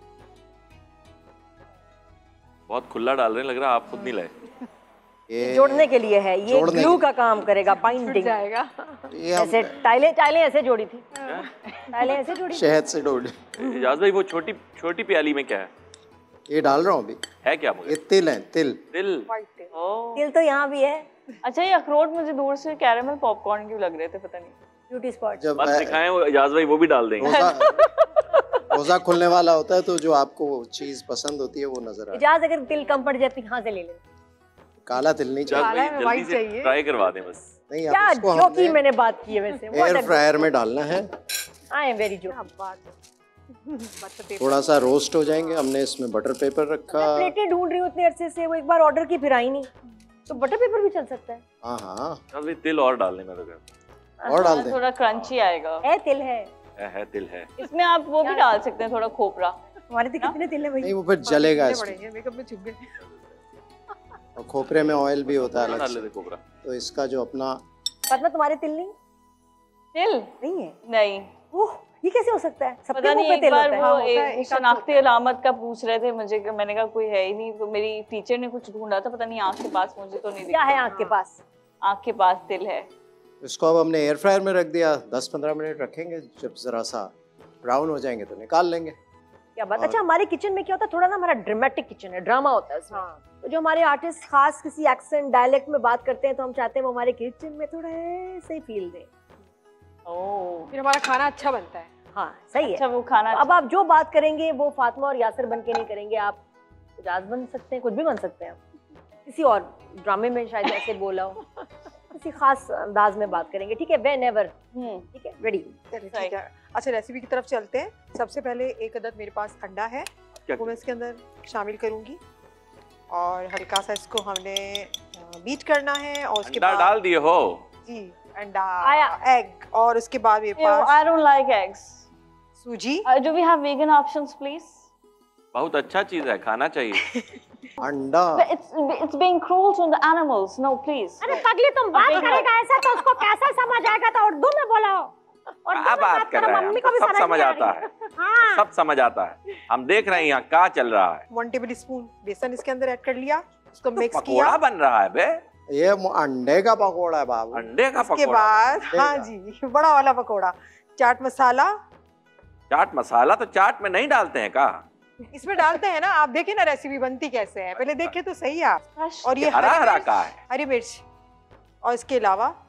बहुत खुला डाल रहे हैं, लग रहा है आप खुद नहीं लाए। ये जोड़ने के लिए है, ये ग्लू का काम करेगा, बाइंडिंग जाएगा। ये हम ऐसे टाइलें ऐसे जोड़ी थी, टाइलें ऐसे जोड़ी थी। शहद से जोड़। इजाज भाई वो छोटी प्याली में क्या है? ये डाल रहा हूँ अभी। है क्या मुझे? ये तिल है, तिल। तिल। तिल तो यहाँ भी है। अच्छा, ये अखरोट मुझे दूर से कैरेमल पॉपकॉर्न क्यों लग रहे थे, पता नहीं। ब्यूटी स्पॉट जब बस दिखाएं वो इजाज भाई वो भी डाल देंगे। रोजा खुलने वाला होता है तो जो आपको चीज पसंद होती है वो नजर आए। इजाज अगर तिल कम पड़ जाती यहाँ से ले लें। काला तिल नहीं इजाज चाहिए। भाई जल्दी से ट्राई करवा दें बस। नहीं, क्या अब इसको जो की हमने मैंने बात की है वैसे। एयर फ्रायर में डालना है। आई एम वेरी जो। थोड़ा सा रोस्ट हो जाएंगे। हमने इसमें बटर पेपर रखा। प्लेटें ढूंढ रही हूँ इतने अरसे से, वो एक बार ऑर्डर की फिर आई नहीं, तो बटर पेपर भी चल सकता है। हाँ हाँ, इजाज भाई तिल और डाल दें, मैं तो कहता और डाल दें। थोड़ा क्रंची आएगा। है तिल है है तिल है। इसमें आप वो भी डाल सकते हैं, थोड़ा खोपरा। हमारे तो कितने तिल है भाई। नहीं, वो फिर जलेगा इसमें। मेकअप में छुप गए। और खोपरे में ऑयल भी होता है अलग डाल से। लेते कोबरा। तो इसका जो अपना फातिमा तुम्हारे तिल नहीं तिल नहीं है? नहीं, ओह ये कैसे हो सकता है? सबके पता मुंह नहीं। पे एक तिल बार होता है। वो हाँ, होता है, एक एक शनाख्ती अलामत का पूछ रहे थे मुझे, मैंने कहा कोई है ही नहीं, तो मेरी टीचर ने कुछ ढूंढा था, पता नहीं आँख के पास, मुझे तो नहीं क्या दिखा। है आँख के पास? आँख के पास तिल है। इसको अब हमने एयर फ्रायर में रख दिया। 10-15 मिनट रखेंगे। जब जरा सा ब्राउन हो जाएंगे तो निकाल लेंगे। क्या बात। अच्छा हमारे किचन में क्या होता है, थोड़ा ना हमारा ड्रामेटिक किचन है, ड्रामा होता है उसमें। तो जो हमारे आर्टिस्ट खास किसी एक्सेंट डायलेक्ट में बात करते हैं, तो हम चाहते हैं वो हमारे किचन में थोड़ा ऐसे ही फील दे। ओह, फिर हमारा खाना अच्छा बनता है। हाँ सही है। अच्छा वो खाना। अब आप जो बात करेंगे वो फातिमा और यासिर बन के नहीं करेंगे, आप इजाज बन सकते हैं, कुछ भी बन सकते हैं आप। किसी और ड्रामे में शायद ऐसे बोला हो, किसी खास अंदाज में बात करेंगे, ठीक है? व्हेनेवर। ठीक है, रेडी। चलिए ठीक है। अच्छा रेसिपी की तरफ चलते हैं। सबसे पहले एक अदद मेरे पास अंडा है, वो मैं इसके अंदर शामिल करूंगी, और हल्का सा इसको हमने बीट करना है। और उसके बाद डाल दिए हो जी अंडा, आया। एग, और उसके बाद मेरे पास I don't like eggs. सूजी। Do we have vegan options, please? बहुत अच्छा चीज है, खाना चाहिए। अंडा। But it's being cruel to the animals. No, please. अरे पगली तुम बात करेगा ऐसा तो उसको कैसा समझ आएगा? तो उर्दू में बोलो। और क्या बात कर रहे हैं? मम्मी को भी सब समझ आता है। हाँ। सब समझ आता है। हम देख रहे हैं यहाँ क्या चल रहा है। 1 टेबल स्पून बेसन इसके अंदर ऐड कर लिया, उसको मिक्स पकोड़ा किया। बन रहा है बे। ये अंडे का पकोड़ा है बाबू। अंडे का उसके पकोड़ा। बाद हाँ जी बड़ा वाला पकोड़ा। चाट मसाला। चाट मसाला तो चाट में नहीं डालते हैं का? इसमें डालते हैं ना, आप देखें ना रेसिपी बनती कैसे है, पहले देखे तो सही आप। और ये हरा हरा का है। हरी मिर्च, और इसके अलावा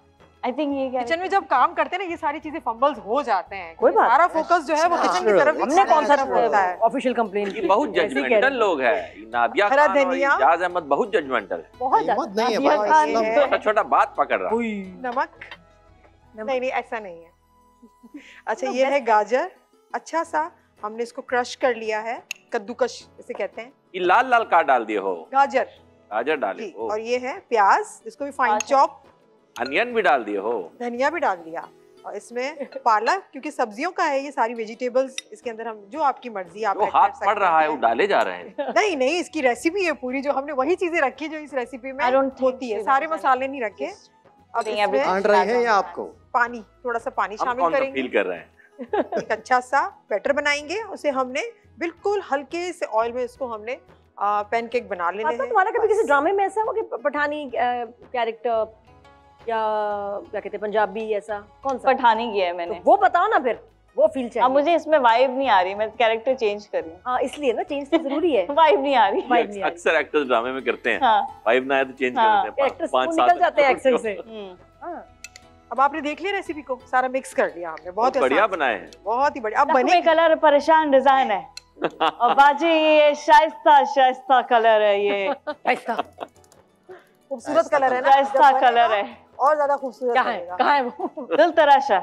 आई थिंक ये किचन में जब काम करते हैं ना ये सारी चीजें फंबल्स हो जाते हैं। कोई बात सारा फोकस जो है वो किचन की तरफ हमने कौन सा होता है। ऑफिशियल कंप्लेन ये बहुत जजमेंटल लोग हैं। नादिया हरा खान और धनिया। इजाज अहमद बहुत जजमेंटल है। बहुत हिम्मत नहीं है नादिया भाई, खान इस्लाम है। छोटा छोटा बात पकड़ रहा। नमक नहीं नहीं ऐसा नहीं है। अच्छा ये है गाजर, अच्छा सा हमने इसको क्रश कर लिया है, कद्दूकश इसे कहते हैं। ये लाल लाल काट डाल दिए हो। गाजर गाजर डाले जी, हो। और ये है प्याज, इसको भी फाइन अच्छा। चॉप। अनियन भी डाल दिए हो। धनिया भी डाल दिया, और इसमें पालक, क्योंकि सब्जियों का है ये सारी वेजिटेबल्स, इसके अंदर हम जो आपकी मर्जी आप वो ऐड हाथ कर सकते पड़ रहा है वो हैं। डाले जा रहे हैं। नहीं नहीं इसकी रेसिपी है पूरी, जो हमने वही चीजें रखी जो इस रेसिपी में I don't think होती है, so, सारे Rizwan. मसाले नहीं रखे। अब नहीं, अभी इसमें छांट रहे हैं या आपको? पानी, थोड़ा सा पानी हम शामिल कौन सा करेंगे। फील कर रहे हैं। एक अच्छा सा बैटर बनाएंगे, उसे हमने बिल्कुल हल्के से ऑयल में इसको हमने पैनकेक बना लेने फातिमा, हैं। तुम्हारा कभी बस। किसी ड्रामे में ऐसा हुआ कि पठानी कैरेक्टर या क्या कहते हैं पंजाबी ऐसा कौन सा? पठानी किया है मैंने। तो वो बताओ ना फिर, वो फील अब चाहिए। मुझे इसमें वाइब नहीं आ रही, मैं कैरेक्टर चेंज कर रही हूँ। हाँ इसलिए ना चेंज तो जरूरी है। वाइब नहीं आ रही। Vibe नहीं आ रही। अक्सर एक्टर्स ड्रामे में करते हैं। हाँ। वाइब ना आए तो चेंज कर हाँ, देते हैं। एक्टर्स पाँच निकल जाते हैं एक्सेंट से। हम्म। अब आपने देख लिया रेसिपी को, सारा मिक्स कर लिया हमने, बहुत बढ़िया आसान से। बनाए हैं। बहुत ही बढ़िया। अब नकमे बने कलर परेशान डिजाइन है और बाजी ये शाइस्ता कलर है, ये ऐसा खूबसूरत कलर है ना, शाइस्ता जब बनेगा कलर है, और ज्यादा खूबसूरत क्या है, लगेगा। कहाँ है वो? दिल तराशा।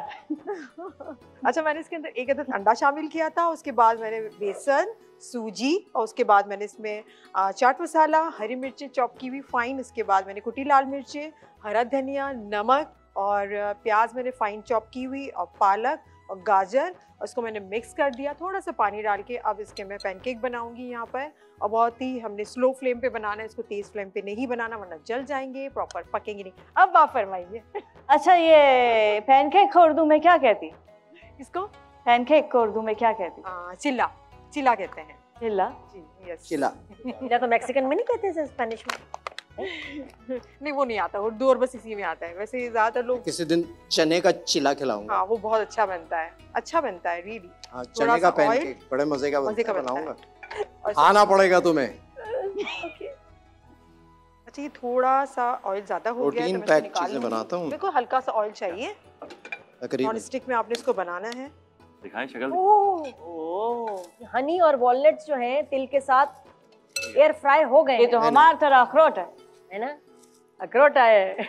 अच्छा मैंने इसके अंदर एक अदद अंडा शामिल किया था, उसके बाद मैंने बेसन, सूजी, और उसके बाद मैंने इसमें चाट मसाला, हरी मिर्चें चॉप की हुई फाइन, इसके बाद मैंने कुटी लाल मिर्चें, हरा धनिया, नमक और प्याज मैंने फाइन चॉप की हुई, और पालक और गाजर, उसको मैंने मिक्स कर दिया थोड़ा सा पानी डाल के। अब इसके मैं पैनकेक बनाऊंगी यहाँ पर, और बहुत ही हमने स्लो फ्लेम पे बनाना है इसको, तेज फ्लेम पे नहीं बनाना वरना जल जाएंगे, प्रॉपर पकेंगे नहीं। अब आप फरमाइए। अच्छा ये पैनकेक को उर्दू में क्या कहती? इसको पैनकेक को उर्दू में क्या कहती? चिल्ला, चिल्ला कहते हैं चिल्ला। जी। यस चिला। या तो मैक्सिकन में नहीं कहते हैं स्पेनिश में? नहीं वो नहीं आता उर्दू, और बस इसी में आता है। वैसे ज्यादातर लोग, किसी दिन चने का चिला खिलाऊंगा। हाँ वो बहुत अच्छा बनता है, अच्छा बनता है रियली। हाँ, थोड़ा चने का सा पैनकेक बड़े मजे का मजे का बनता है, बनता बनाऊंगा। और आना पड़ेगा तुम्हें। अच्छा ये थोड़ा सा ऑयल ज्यादा हो गया है प्रोटीन तो मैं इसको पैक निकाल चीजें लूंगी। बनाता हूँ देखो हल्का सा ऑयल चाहिए, तकरीबन। नॉन स्टिक में आपने इसको बनाना है। दिखाएं शक्ल। ओह, हनी और वॉलनट्स जो हैं तिल के साथ एयर फ्राई हो गए ये तो हैं, हमारी तरह अखरोट है ना? अखरोट है।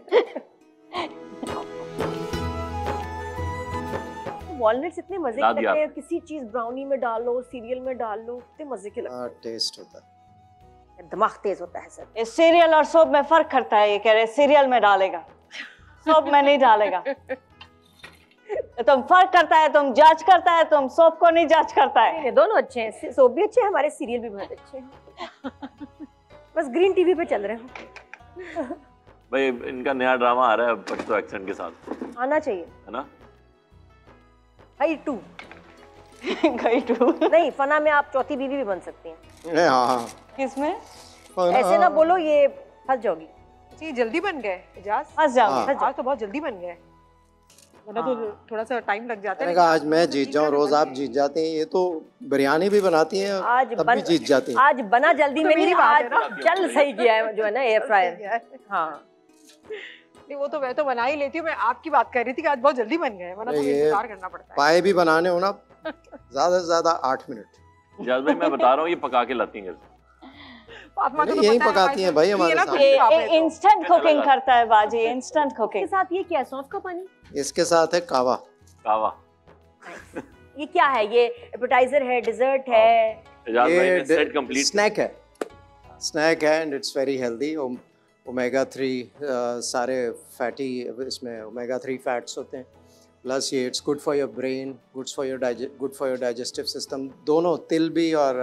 वॉलनट्स इतने मजे ला के दिया लगते हैं, किसी चीज ब्राउनी में डाल लो, सीरियल में डाल लो, इतने मजे के लगते हाँ, टेस्ट होता है। हैं, दिमाग तेज होता है सर। ये सीरियल और सोप में फर्क करता है, ये कह रहे सीरियल में डालेगा, सोप में नहीं डालेगा। तुम फर्क करता है, तुम जांच करता है, तुम सोप को नहीं जांच करता है। ये दोनों अच्छे हैं, सोप भी अच्छे हैं, हमारे सीरियल भी बहुत अच्छे हैं। बस ग्रीन टीवी पे चल रहे हैं। भाई इनका नया ड्रामा आ रहा है पश्तो एक्सेंट के साथ, आना चाहिए। है ना? हाई 2 गई टू। नहीं, फना में आप चौथी बीवी भी बन सकती हैं। हाँ हाँ। किसमें? ऐसे ना बोलो, ये फंस जाओगी। अच्छा ये जल्दी बन गए इजाज? फंस जाऊंगी। हाँ। आज तो बहुत जल्दी बन गए, वरना तो थोड़ा सा टाइम लग जाता मैंने है। कहा आज मैं जीत जाऊं, रोज आप जीत जाते हैं। ये तो बिरयानी भी बनाती हैं आज तब भी जीत जाती हैं। आज बना जल्दी तो में मेरी नहीं, बात आज है ना। चल सही किया है जो है ना एयर फ्रायर। हाँ नहीं वो तो मैं तो बना ही लेती हूँ, मैं आपकी बात कर रही थी कि आज बहुत जल्दी बन गए, वरना तो ये इंतजार करना पड़ता है। पाए भी बनाने हो ना, ज्यादा से ज्यादा 8 मिनट। इजाज भाई मैं बता रहा हूँ ये पका के लाती हैं। फातिमा को तो यही पता है पकाती हैं भाई हमारे ये ना साथ। खुद खा रहे तो। इंस्टेंट कुकिंग करता है बाजी, इंस्टेंट इसके कुकिंग। साथ ये क्या है, सौंफ का पानी? इसके साथ है कावा। कावा। ये क्या है? ये एपेटाइजर है, डिजर्ट है? इजाज भाई ये ने सेट कंप्लीट। स्नैक है, स्नैक है and it's very healthy. Omega 3 सारे फैटी, इसमें ओमेगा 3 फैट्स होते हैं, प्लस ये it's good for your brain, good for your digestive system, दोनों, तिल भी और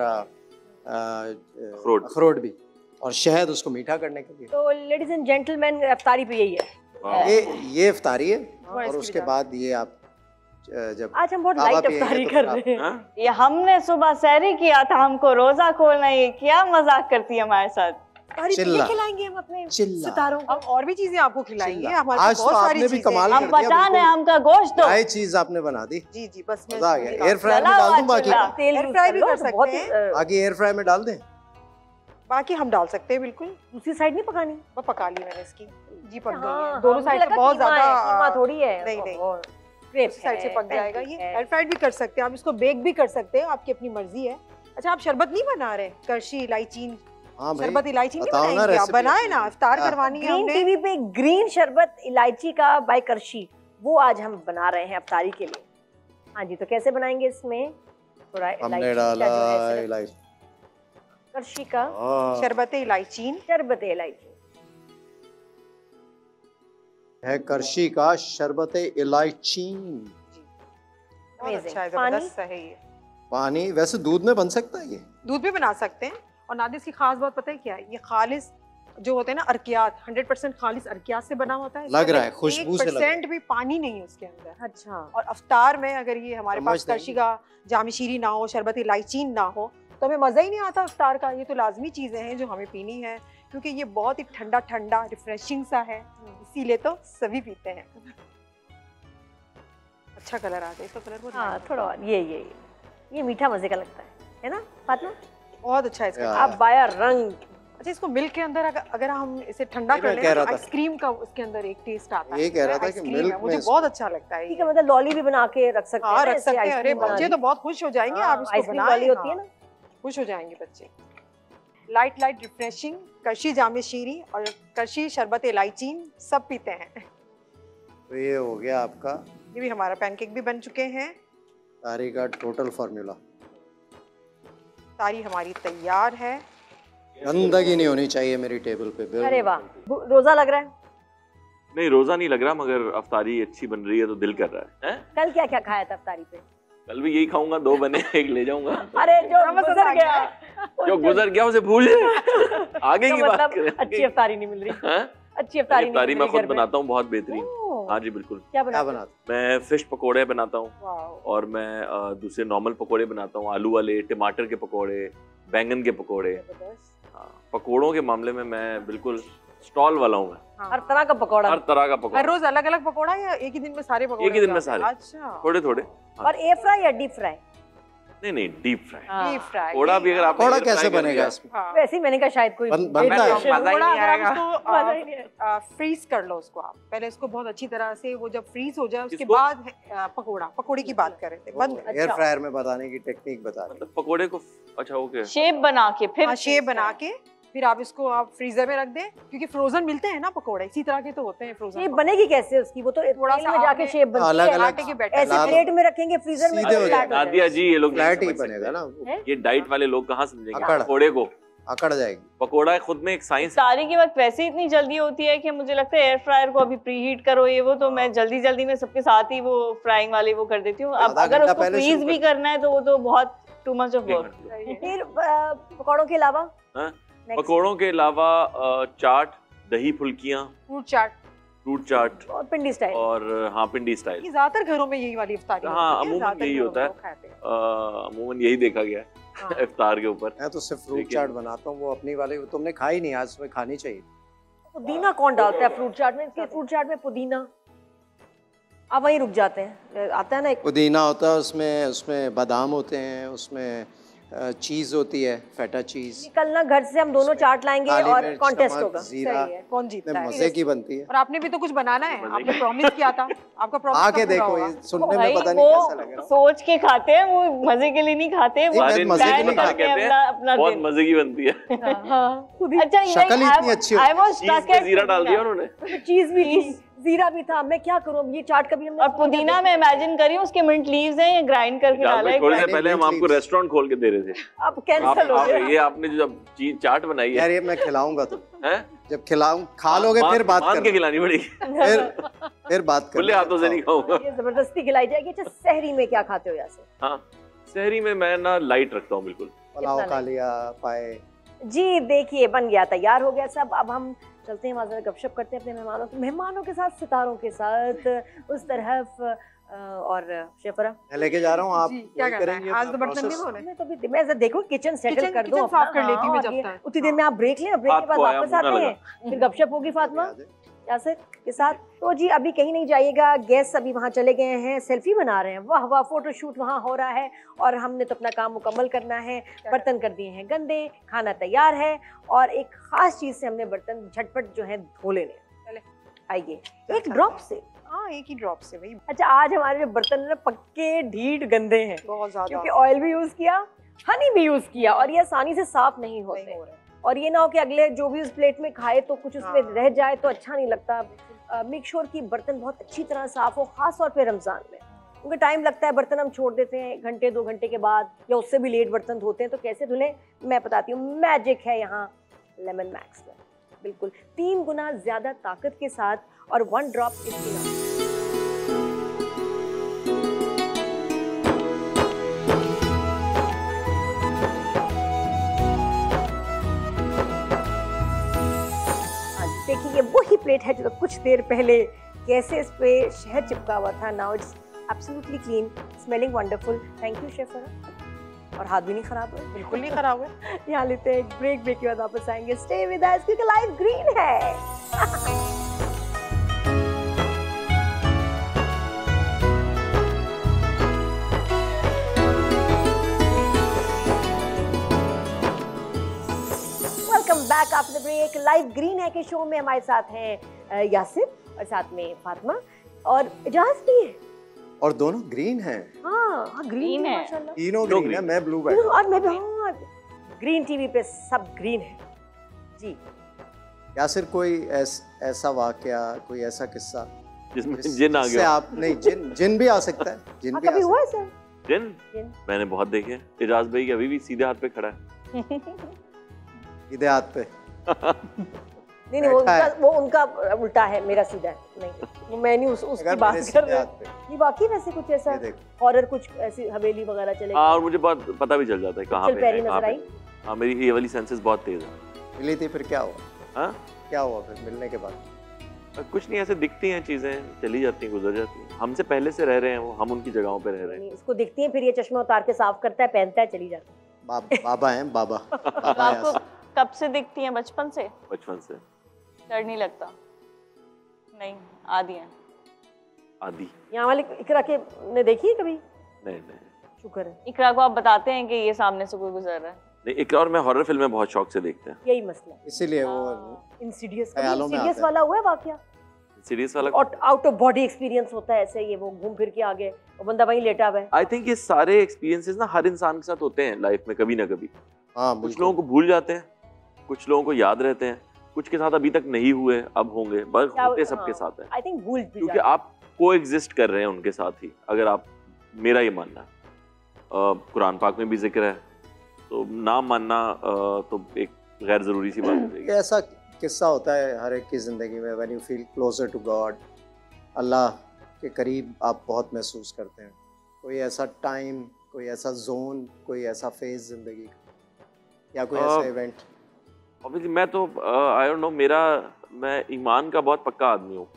अखरोट भी, और शहद उसको मीठा करने के लिए। तो लेडीज एंड जेंटलमैन, अफ्तारी पे यही है। ये इफ्तारी है, और इसकी उसके भी बाद ये आप जब आज हम बहुत कावा लाइट पिएंगे अफ्तारी तो कर फिर आप- रहे हैं। हाँ? ये हमने सुबह सहरी किया था, हमको रोजा खोलना है, ये क्या मजाक करती है हमारे साथ। अफ्तारी पे ये चिल्ला। खिलाएंगे हम अपने चिल्ला। सितारों को। हम और भी चीजें आपको खिलाएंगे, चिल्ला। हमारे आज पास तो बहुत सारी आपने भी चीजें कमाल हैं। कर अब दिया, बचाने बिल्कुल। हमका गोश्त दो। नई चीज आपने बना दी, जी जी बस मैं मजा आ गया। एयर फ्रायर में चला डाल दूं हुआ बाकी? चिल्ला। तेल एयर यूज फ्राई कर भी लो कर तो सकते बहुत हैं। बाकी एयर फ्राई में डाल दें? बाकी हम डाल सकते हैं बिल्कुल। दूसरी साइड नहीं पकानी? वो पका ली मैंने इसकी। जी पक गई हाँ, है, दोनों मुझे साइड से लगा बहुत कीमा है, ज्यादा कीमा थोड़ी है। नहीं, नहीं। और क्रेप साइड से है, पक जाएगा। ये pancake है। एयर फ्राइड भी कर सकते हैं आप, इसको बेक भी कर सकते हैं, आपकी अपनी मर्जी है। अच्छा, आप शरबत नहीं बना रहे? करशी इलायची हाँ भाई, शरबत इलायची नहीं बताओ ना बनाएंगे आप? recipe बनाए अपनी। ना, इफ्तार हाँ। करवानी है ग्रीन हमने। टीवी पे ग्रीन शरबत इलायची का बाय करशी, वो आज हम बना रहे हैं अफ्तारी के लिए। हाँ जी, तो कैसे बनाएंगे? इसमें थोड़ा हमने इलायची डाला का जो है सिर्फ इलायची, करशी का हाँ, शरबत इलायची शरबत इलायची। है करशी का शरबत इलायची। बहुत Amazing। अच्छा है, पानी? जबरदस्त है ये। पानी वैसे दूध में बन सकता है ये? दूध भी बना सकते हैं। और नादिर, इसकी खास बात पता है क्या है? ये खालिस जो होते हैं ना अरकियात, 100% खालिस अरकियात से बना होता है। लग रहा है, खुशबू से लग रहा है। 1% भी पानी नहीं है उसके अंदर। अच्छा, और अफ्तार में अगर ये हमारे पास समझ करशी का जामी शीरी ना हो, शरबत इलायची ना हो, तो हमें मज़ा ही नहीं आता अफ्तार का। ये तो लाजमी चीज़ें हैं जो हमें पीनी है, क्योंकि ये बहुत ही ठंडा ठंडा रिफ्रेशिंग सा है, इसीलिए तो सभी पीते हैं। अच्छा कलर आ गया, इसका कलर बहुत हाँ nice है। थोड़ा और ये मीठा मजे का लगता है ना फातिमा? बहुत अच्छा है इसका यार। कलर। अब बाया रंग। अच्छा, इसको मिल्क के अंदर अगर हम इसे ठंडा ये कर मैं लें कह तो रहा था। आइसक्रीम का उसके अंदर एक टेस्ट आता है। ये कह रहा था कि आइसक्रीम मिल्क है, मुझे में बहुत अच्छा लगता है ठीक ये। है, मतलब लॉली भी बना के रख सकते हाँ, हैं ना, रख ऐसे सकते हैं। अरे आइसक्रीम बना बच्चे दी। तो बहुत खुश हो जाएंगे, हाँ, आप इसको आइसक्रीम बनाएं। वाली होती है हाँ, ना। खुश हो जाएंगे बच्चे। लाइट लाइट रिफ्रेशिंग करशी जामे शीरी और करशी शरबत इलायची सब पीते हैं। तो ये हो गया आपका ये भी हमारा पैनकेक भी बन चुके हैं। तारी का टोटल फार्मूला। सारी हमारी तैयार है। गंदगी नहीं होनी चाहिए मेरी टेबल पे, बिल्कुल। अरे वाह, रोजा लग रहा है। नहीं, रोजा नहीं लग रहा, मगर अफ्तारी अच्छी बन रही है तो दिल कर रहा है, हैं? कल क्या क्या खाया था अफ्तारी पे? कल भी यही खाऊंगा, 2 बने, 1 ले जाऊंगा। अरे जो रमज़ान गुजर आ गया, गया जो गुजर गया उसे भूल आगे तो की बात मतलब करें। अच्छी अफ्तारी नहीं मिल रही। हैं? अच्छी अफ्तारी नहीं अफ्तारी मिल मैं रही खुद घर में। बनाता हूँ, बहुत बेहतरीन। ओह, हाँ जी, बिल्कुल। क्या क्या बनाते? बनाते? मैं फिश पकोड़े बनाता हूँ, वाओ। और मैं दूसरे नॉर्मल पकोड़े बनाता हूँ, आलू वाले, टमाटर के पकोड़े, बैंगन के पकोड़े। हाँ, पकोड़ों के मामले में मैं बिल्कुल स्टॉल वाला हूँ। मैं हर तरह का पकौड़ा। हर तरह का हर पकोड़ा, रोज अलग अलग पकोड़ा या एक ही दिन में सारे पकोड़े? एक ही दिन हो में जाते हैं? सारे। अच्छा, थोड़े थोड़े। और एयर फ्राई या डीप फ्राई? नहीं, deep fry. Deep fry. Pakora भी अगर आप पकौड़ा कैसे बनेगा इसमें? हाँ। वैसे ही मैंने कहा शायद कोई बनता variation है। हो। मजा ही पकोड़ा नहीं अगर आएगा। आप मजा ही नहीं उसको फ्रीज कर लो, उसको आप पहले उसको बहुत अच्छी तरह से, वो जब फ्रीज हो जाए उसके किसको? बाद पकोड़े की बात कर रहे थे। बंद एयर फ्रायर में बताने की टेक्निक बता रहे। मतलब पकोड़े को, अच्छा ओके, शेप बना के फिर शेप बना के फिर आप इसको आप फ्रीजर में रख दें, क्योंकि फ्रोजन मिलते हैं ना पकोड़े, इसी तरह के तो होते हैं फ्रोजन। शेप बनेगी कैसे उसकी? वो तो थोड़ा तेल सा में जाके आपने शेप बनती अलग है। अलग आटे के बैटर ऐसे लाल- प्लेट में रखेंगे फ्रीजर में सीधे तो हो flat जाएगा। हो नादिया जी, ये लोग नहीं फ्लैट ही समझ सकते। बनेगा ना, है? ये डाइट वाले लोग कहाँ समझेंगे अकड़। पकोड़े को? अकड़ जाएगी। पकोड़ा खुद में एक साइंस है। इफ्तारी के वक्त वैसे ही इतनी जल्दी होती है कि मुझे लगता है एयर फ्रायर को अभी प्री हीट करो, ये वो, तो मैं जल्दी जल्दी में सबके साथ ही वो फ्राइंग वाले वो कर देती हूँ। अब आधा अगर घंटा उसको पहले फ्रीज शुरू भी कर- करना है तो वो तो बहुत टू मच ऑफ वर्क। फिर पकौड़ों के अलावा हाँ? next? पकोड़ों के अलावा चाट, दही फुल्कियाँ, फ्रूट चाट। फ्रूट चाट, और पिंडी स्टाइल। और हाँ, पिंडी स्टाइल। ये ज्यादातर घरों में यही वाली इफ्तारी हाँ, होती है, अमूमन ज्यादातर यही घरों होता में है। लोग खाते हैं। अमूमन यही देखा गया है हाँ। इफ्तार के ऊपर। मैं तो सिर्फ फ्रूट लेकिन- चाट बनाता हूँ, वो अपनी वाली, वो तुमने खाई नहीं, आज सुबह खानी चाहिए। पुदीना कौन डालता है फ्रूट चाट में? इसके फ्रूट चाट में पुदीना, आप वहीं रुक जाते हैं। आता है ना एक पुदीना होता है उसमें, उसमें बादाम होते हैं, उसमें चीज़ होती है, फेटा चीज़। कल ना घर से हम दोनों चाट लाएंगे काली और मिर्च, कॉन्टेस्ट नमक, होगा। जीरा, सही है, कौन जीतता इतने है? मज़े की बनती है। और आपने भी तो कुछ बनाना है, मजे आपने की। प्रॉमिस किया था, आपका प्रॉमिस आके देखो, ये सुनने भाई में पता नहीं कैसा वो लगेगा। सोच के खाते हैं, वो मजे के लिए नहीं खाते, वो नहीं, मैं मजे के प्लान लिए करते हैं कहते हैं, अपना अपना बहुत दिन। मजे की बनती है। अच्छा, शक्ल ही इतनी अच्छी आई होती वाज चीज में जीरा डाल दिया उन्होंने। चीज भी थी, जीरा भी था। मैं क्या करूं, अब ये चाट कभी हमने और पुदीना में इमेजिन करिए उसके मिंट लीव्स हैं, ये ग्राइंड करके जहाँ डाला पे है। थोड़ी देर नहीं, पहले हम mint आपको leaves। रेस्टोरेंट खोल के दे रहे थे। अब कैंसिल हो गया। ये आपने जो जब चीज चाट बनाई यार है, ये मैं खिलाऊंगा तो, हैं? जब खिलाऊं, खा लोगे फिर बात मान के कर, खिलानी पड़ेगी, फिर बात कर। खुले हाथों से नहीं खाऊंगा। ये जबरदस्ती खिलाई जाएगी। अच्छा, सहरी में क्या खाते हो यासे? हाँ, सहरी में मैं ना लाइट रखता हूँ बिल्कुल। पुलाव कितना खा लिया, पाए। जी देखिए, बन गया, तैयार हो गया सब। अब हम चलते हैं, वहाँ गपशप करते हैं अपने मेहमानों के साथ, सितारों के साथ उस तरफ। और शेफरा मैं लेके जा रहा हूँ, आप जी, क्या वही करना है? करेंगे आज अपना तो बर्तन नहीं process। धोने। मैं तो भी मैं ऐसा देखो किचन सेटल किचन- कर दो किचन अपना। साफ कर लेती हूँ मैं हाँ, जब और ये तक। उतनी देर में आप ब्रेक लें, ब्रेक के बाद आपको आया वापस मौका आते लगा। हैं, फिर गपशप होगी फातिमा आ जाए। यासिर के साथ। तो जी अभी कहीं नहीं जाइएगा, गेस्ट अभी वहाँ चले गए हैं, सेल्फी बना रहे हैं। वाह वाह, फोटो शूट वहाँ हो रहा है और हमने तो अपना काम मुकम्मल करना है। बर्तन कर दिए हैं गंदे, खाना तैयार है और एक खास चीज़ से हमने बर्तन झटपट जो है धो लेने हैं। आइए, एक ड्रॉप से। हाँ, एक ही ड्रॉप से भाई। अच्छा, आज हमारे जो बर्तन ना पक्के ढीठ गंदे हैं, बहुत ज्यादा, क्योंकि ऑयल भी यूज किया, हनी भी यूज किया, और ये आसानी से साफ नहीं होते। और ये ना हो कि अगले जो भी उस प्लेट में खाए तो कुछ उसमें रह जाए तो अच्छा नहीं लगता। मेक श्योर कि बर्तन बहुत अच्छी तरह साफ हो, खास तौर पे रमजान में, क्योंकि टाइम लगता है, बर्तन हम छोड़ देते हैं 1 घंटे 2 घंटे के बाद, या उससे भी लेट बर्तन धोते हैं। तो कैसे धुलें मैं बताती हूँ, मैजिक है यहाँ लेमन मैक्स में। बिल्कुल 3 गुना ज्यादा ताकत के साथ, और 1 ड्रॉप इसकी। देखिए, ये वही प्लेट है जो तो कुछ देर पहले कैसे इस पे शहद चिपका हुआ था। Now it's absolutely clean, smelling wonderful. Thank you chef. और हाथ भी नहीं खराब हुए, बिल्कुल नहीं खराब हुए। यहाँ लेते हैं एक ब्रेक के बाद वापस आएंगे। स्टे विद अस क्योंकि लाइफ ग्रीन है। Back after the break. Life green है के शो में हमारे साथ हैं यासिर और साथ में फातिमा और इजाज भी है, और दोनों ग्रीन हैं। हाँ ग्रीन है माशाल्लाह, तीनों ग्रीन है। मैं ब्लू बैठा और मैं भी। हाँ, ग्रीन टीवी पे सब ग्रीन है जी। यासिर, कोई ऐसा वाकया, कोई ऐसा किस्सा जिसमें जिन आ गया? आप नहीं, जिन भी आ सकता है। जिन भी कभी हुआ है सर? जिन मैंने बहुत देखे। इजाज भाई के अभी भी सीधे हाथ पे खड़ा है। सीधे हाथ पे नहीं, वो उनका उल्टा है, मेरा सीधा है। नहीं, मैं नहीं उसकी बात कर रही। नहीं, बाकी वैसे कुछ ऐसा हॉरर, कुछ ऐसी हवेली वगैरह चले। हाँ, और मुझे बहुत पता भी चल जाता है कहाँ पे है, कहाँ पे। हाँ, मेरी ये वाली सेंसेस बहुत तेज है। मिली थी, फिर क्या हुआ? हाँ, क्या हुआ फिर मिलने के बाद? कुछ नहीं, ऐसे दिखती हैं चीजें, चली जाती हैं, गुजर जाती हैं। हमसे पहले से रह रहे हैं वो, हम उनकी जगहों पे रह रहे हैं। इसको दिखती हैं, फिर ये चश्मा उतार के साफ करता है, पहनता है, चली जाती है। बाबा हैं, बाबा। आपको कब से दिखती हैं? बचपन से? बचपन से। डर नहीं लगता? नहीं, आदि हैं। आदि। यहाँ वाले इकरा के ने देखी है कभी? नहीं। शुक्र है। इकरा को आप बताते हैं कि ये सामने से कोई गुजर रहा है? नहीं, इकरा और मैं हॉरर फिल्में बहुत शौक से देखते हैं। यही मसला है, इसीलिए वो इंसीडियस वाला हुआ है वाकया। सीरीज वाला आउट ऑफ बॉडी एक्सपीरियंस होता है ऐसे, ये वो घूम फिर के आ गए और बंदा वहीं लेटा हुआ है। आई थिंक ये सारे एक्सपीरियंसेस ना हर इंसान के साथ होते हैं लाइफ में, कभी ना कभी। हाँ, कुछ लोगों को भूल जाते हैं, कुछ लोगों को याद रहते हैं, कुछ के साथ अभी तक नहीं हुए, अब होंगे, बस होते सबके साथ है। आई थिंक भूल भी, क्योंकि आप को एग्जिस्ट कर रहे हैं उनके साथ ही। अगर आप, मेरा ये मानना है, कुरान पाक में भी जिक्र है, तो ना मानना तो एक गैर जरूरी सी बात है। ऐसा किस्सा होता है हर एक की जिंदगी में, when you feel closer to God, Allah के करीब आप बहुत महसूस करते हैं। कोई ऐसा टाइम, कोई ऐसा जोन, कोई ऐसा फेज जिंदगी का, या कोई ऐसा इवेंट? ऑब्वियसली मैं तो आई डोंट नो, मैं ईमान का बहुत पक्का आदमी हूँ।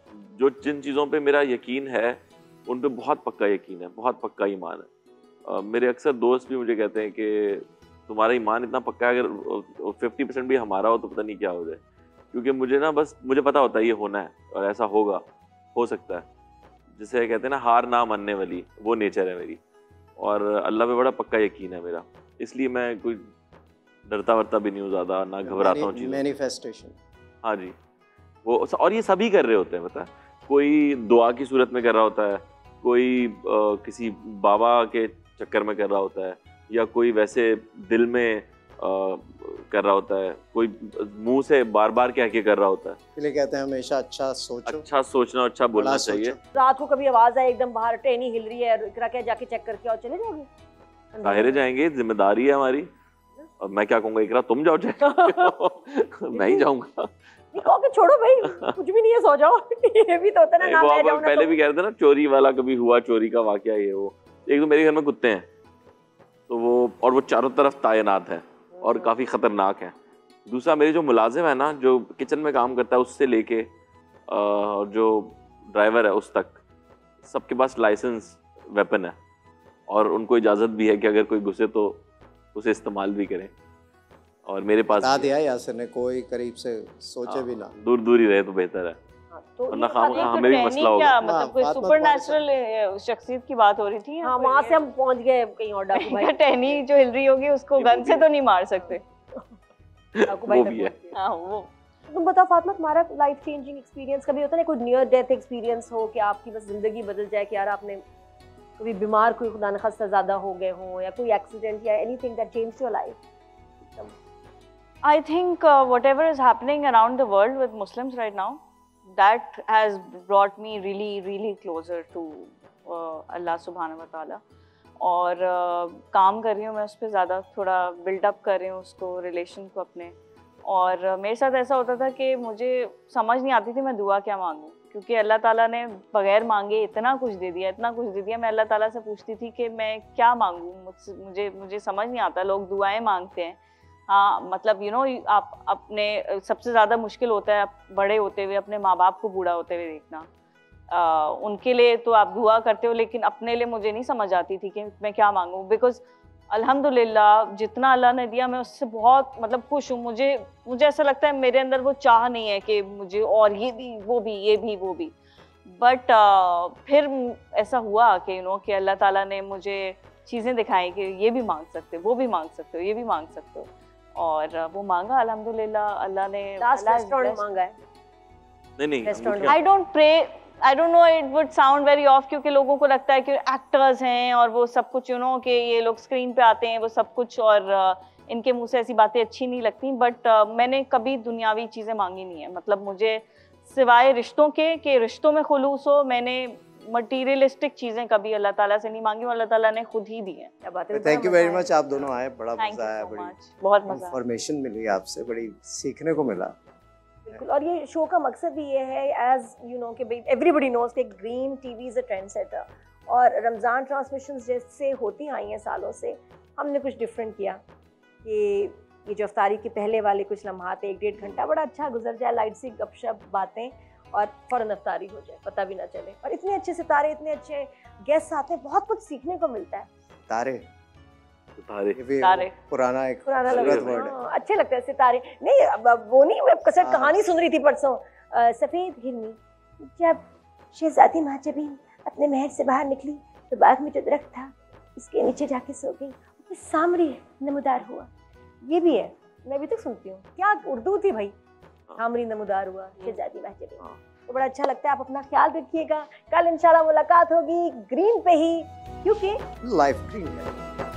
जिन चीज़ों पे मेरा यकीन है उन पे बहुत पक्का यकीन है, बहुत पक्का ईमान है। मेरे अक्सर दोस्त भी मुझे कहते हैं कि तुम्हारा ईमान इतना पक्का है, अगर 50% भी हमारा हो तो पता नहीं क्या हो जाए। क्योंकि मुझे पता होता है ये होना है और ऐसा होगा, हो सकता है। जिसे कहते हैं ना, हार ना मानने वाली, वो नेचर है मेरी। और अल्लाह पे बड़ा पक्का यकीन है मेरा, इसलिए मैं कोई डरता वरता भी नहीं हूँ ज़्यादा, ना घबराता हूँ चीज़ों। मैनिफेस्टेशन। हाँ जी, वो, और ये सभी कर रहे होते हैं, पता है। कोई दुआ की सूरत में कर रहा होता है, कोई किसी बाबा के चक्कर में कर रहा होता है, या कोई वैसे दिल में कर रहा होता है, कोई मुंह से बार बार कह के कर रहा होता है। इसलिए कहते हैं हमेशा अच्छा सोचो, अच्छा सोचना, अच्छा बोलना चाहिए। रात को कभी आवाज आए एकदम बाहर टहनी हिल रही है, इकरा क्या जाके चेक करके और चले जाओगे? जाहिर जाएंगे, जिम्मेदारी है हमारी। और मैं क्या कहूँगा, इकरा तुम जाओ चेक मैं ही जाऊँगा। नहीं कहो कि छोड़ो भाई, कुछ भी नहीं है, सो जाओ। ये भी तो होता है ना, मैं जाऊँ ना। पहले भी कह रहे थे ना, चोरी वाला कभी हुआ, चोरी का वाकया ये वो। एक तो मेरे घर में कुत्ते हैं, तो वो चारों तरफ तैनात है और काफ़ी ख़तरनाक है। दूसरा, मेरे जो मुलाजिम है ना, जो किचन में काम करता है, उससे लेके जो ड्राइवर है उस तक, सबके पास लाइसेंस वेपन है, और उनको इजाज़त भी है कि अगर कोई घुसे तो उसे इस्तेमाल भी करें। और मेरे पास बता दिया यासिर ने, कोई करीब से सोचे भी ना, दूर दूर ही रहे तो बेहतर है। तो हमें भी मसला होगा। मतलब कोई सुपरनैचुरल शख्सियत की बात हो रही थी। हाँ, वहाँ से हम पहुँच गए कहीं और। डाकू भाई टहनी जो हिल रही होगी उसको गन से तो नहीं मार सकते। डाकू भाई वो भी है। हाँ, वो तुम बताओ फातिमा, तुम्हारा लाइफ चेंजिंग एक्सपीरियंस कभी होता है ना, कोई नियर डेथ एक्सपीरियंस हो कि आपकी बस जिंदगी बदल जाए, कि यार आपने कभी बीमार, कोई खुदा न खास्ता ज़्यादा हो गए हो, या कोई एक्सीडेंट या anything that changed your life? I think whatever is happening around the world with Muslims right now, that has brought me really closer to Allah subhanahu wa ta'ala. और काम कर रही हूँ मैं उस पर ज़्यादा, थोड़ा बिल्डअप कर रही हूँ उसको, रिलेशन को अपने। और मेरे साथ ऐसा होता था कि मुझे समझ नहीं आती थी मैं दुआ क्या मांगूँ, क्योंकि अल्लाह ताला ने बगैर मांगे इतना कुछ दे दिया, इतना कुछ दे दिया। मैं अल्लाह ताला से पूछती थी कि मैं क्या मांगूँ, मुझे समझ नहीं आता। लोग दुआएं मांगते हैं, हाँ मतलब यू नो आप अपने, सबसे ज़्यादा मुश्किल होता है बड़े होते हुए अपने माँ बाप को बूढ़ा होते हुए देखना। उनके लिए तो आप दुआ करते हो, लेकिन अपने लिए मुझे नहीं समझ आती थी कि मैं क्या मांगूँ। बिकॉज अल्हम्दुलिल्लाह जितना अल्लाह ने दिया मैं उससे बहुत मतलब खुश हूँ। मुझे ऐसा लगता है मेरे अंदर वो चाह नहीं है कि मुझे और ये भी वो भी ये भी वो भी। बट फिर ऐसा हुआ कि यू नो कि अल्लाह ताला ने मुझे चीज़ें दिखाई कि ये भी मांग सकते हो, वो भी मांग सकते हो, ये भी मांग सकते हो। और वो मांगा अल्हम्दुलिल्लाह, अल्लाह ने रेस्टोरेंट मांगा है। नहीं I don't pray, I don't know, it would sound very off, क्योंकि लोगों को लगता है कि एक्टर्स हैं और वो सब कुछ, यू नो कि ये लोग स्क्रीन पे आते हैं वो सब कुछ, और इनके मुंह से ऐसी बातें अच्छी नहीं लगती। बट मैंने कभी दुनियावी चीज़ें मांगी नहीं है। मतलब मुझे सिवाय रिश्तों के रिश्तों में खुलूस हो, मैंने मटीरियलिस्टिक चीज़ें कभी अल्लाह ताला से नहीं मांगी, अल्लाह ताला ने खुद ही दी है। क्या बात है। थैंक यू वेरी मच, आप दोनों आए, बड़ा मजा आया, बड़ी बहुत मजा, इंफॉर्मेशन मिली आपसे, बड़ी सीखने को मिला। बिल्कुल। और ये शो का मकसद भी ये है, एज यू नो कि भाई एवरीबडी नोज कि green TV is a trend setter, और रमज़ान ट्रांसमिशंस जैसे होती आई हैं सालों से, हमने कुछ डिफरेंट किया कि ये जो अफ्तारी के पहले वाले कुछ लम्हात 1-1.5 घंटा बड़ा अच्छा गुजर जाए, लाइट सी गपशप बातें, और फ़ौरन अफ्तारी हो जाए, पता भी ना चले। और इतने अच्छे सितारे, इतने अच्छे गेस्ट आते हैं, बहुत कुछ सीखने को मिलता है। तारे तारे पुराना वर्ड है। अच्छे लगते हैं सितारे। नहीं वो नहीं, मैं कसरत कहानी सुन रही थी परसों, सफ़ेद हिरनी जब शहजादी माजबीन अपने महल से बाहर निकली तो बाग में जो दरख्त था उसके नीचे जाके सो गई, सामरी नमूदार हुआ। ये भी है, मैं अभी तक सुनती हूँ। क्या उर्दू थी भाई, सामरी नमूदार हुआ शहजादी माजबीन। तो बड़ा अच्छा लगता है। आप अपना ख्याल रखिएगा, कल इंशाल्लाह मुलाकात होगी ग्रीन पे ही, क्योंकि लाइफ ग्रीन है।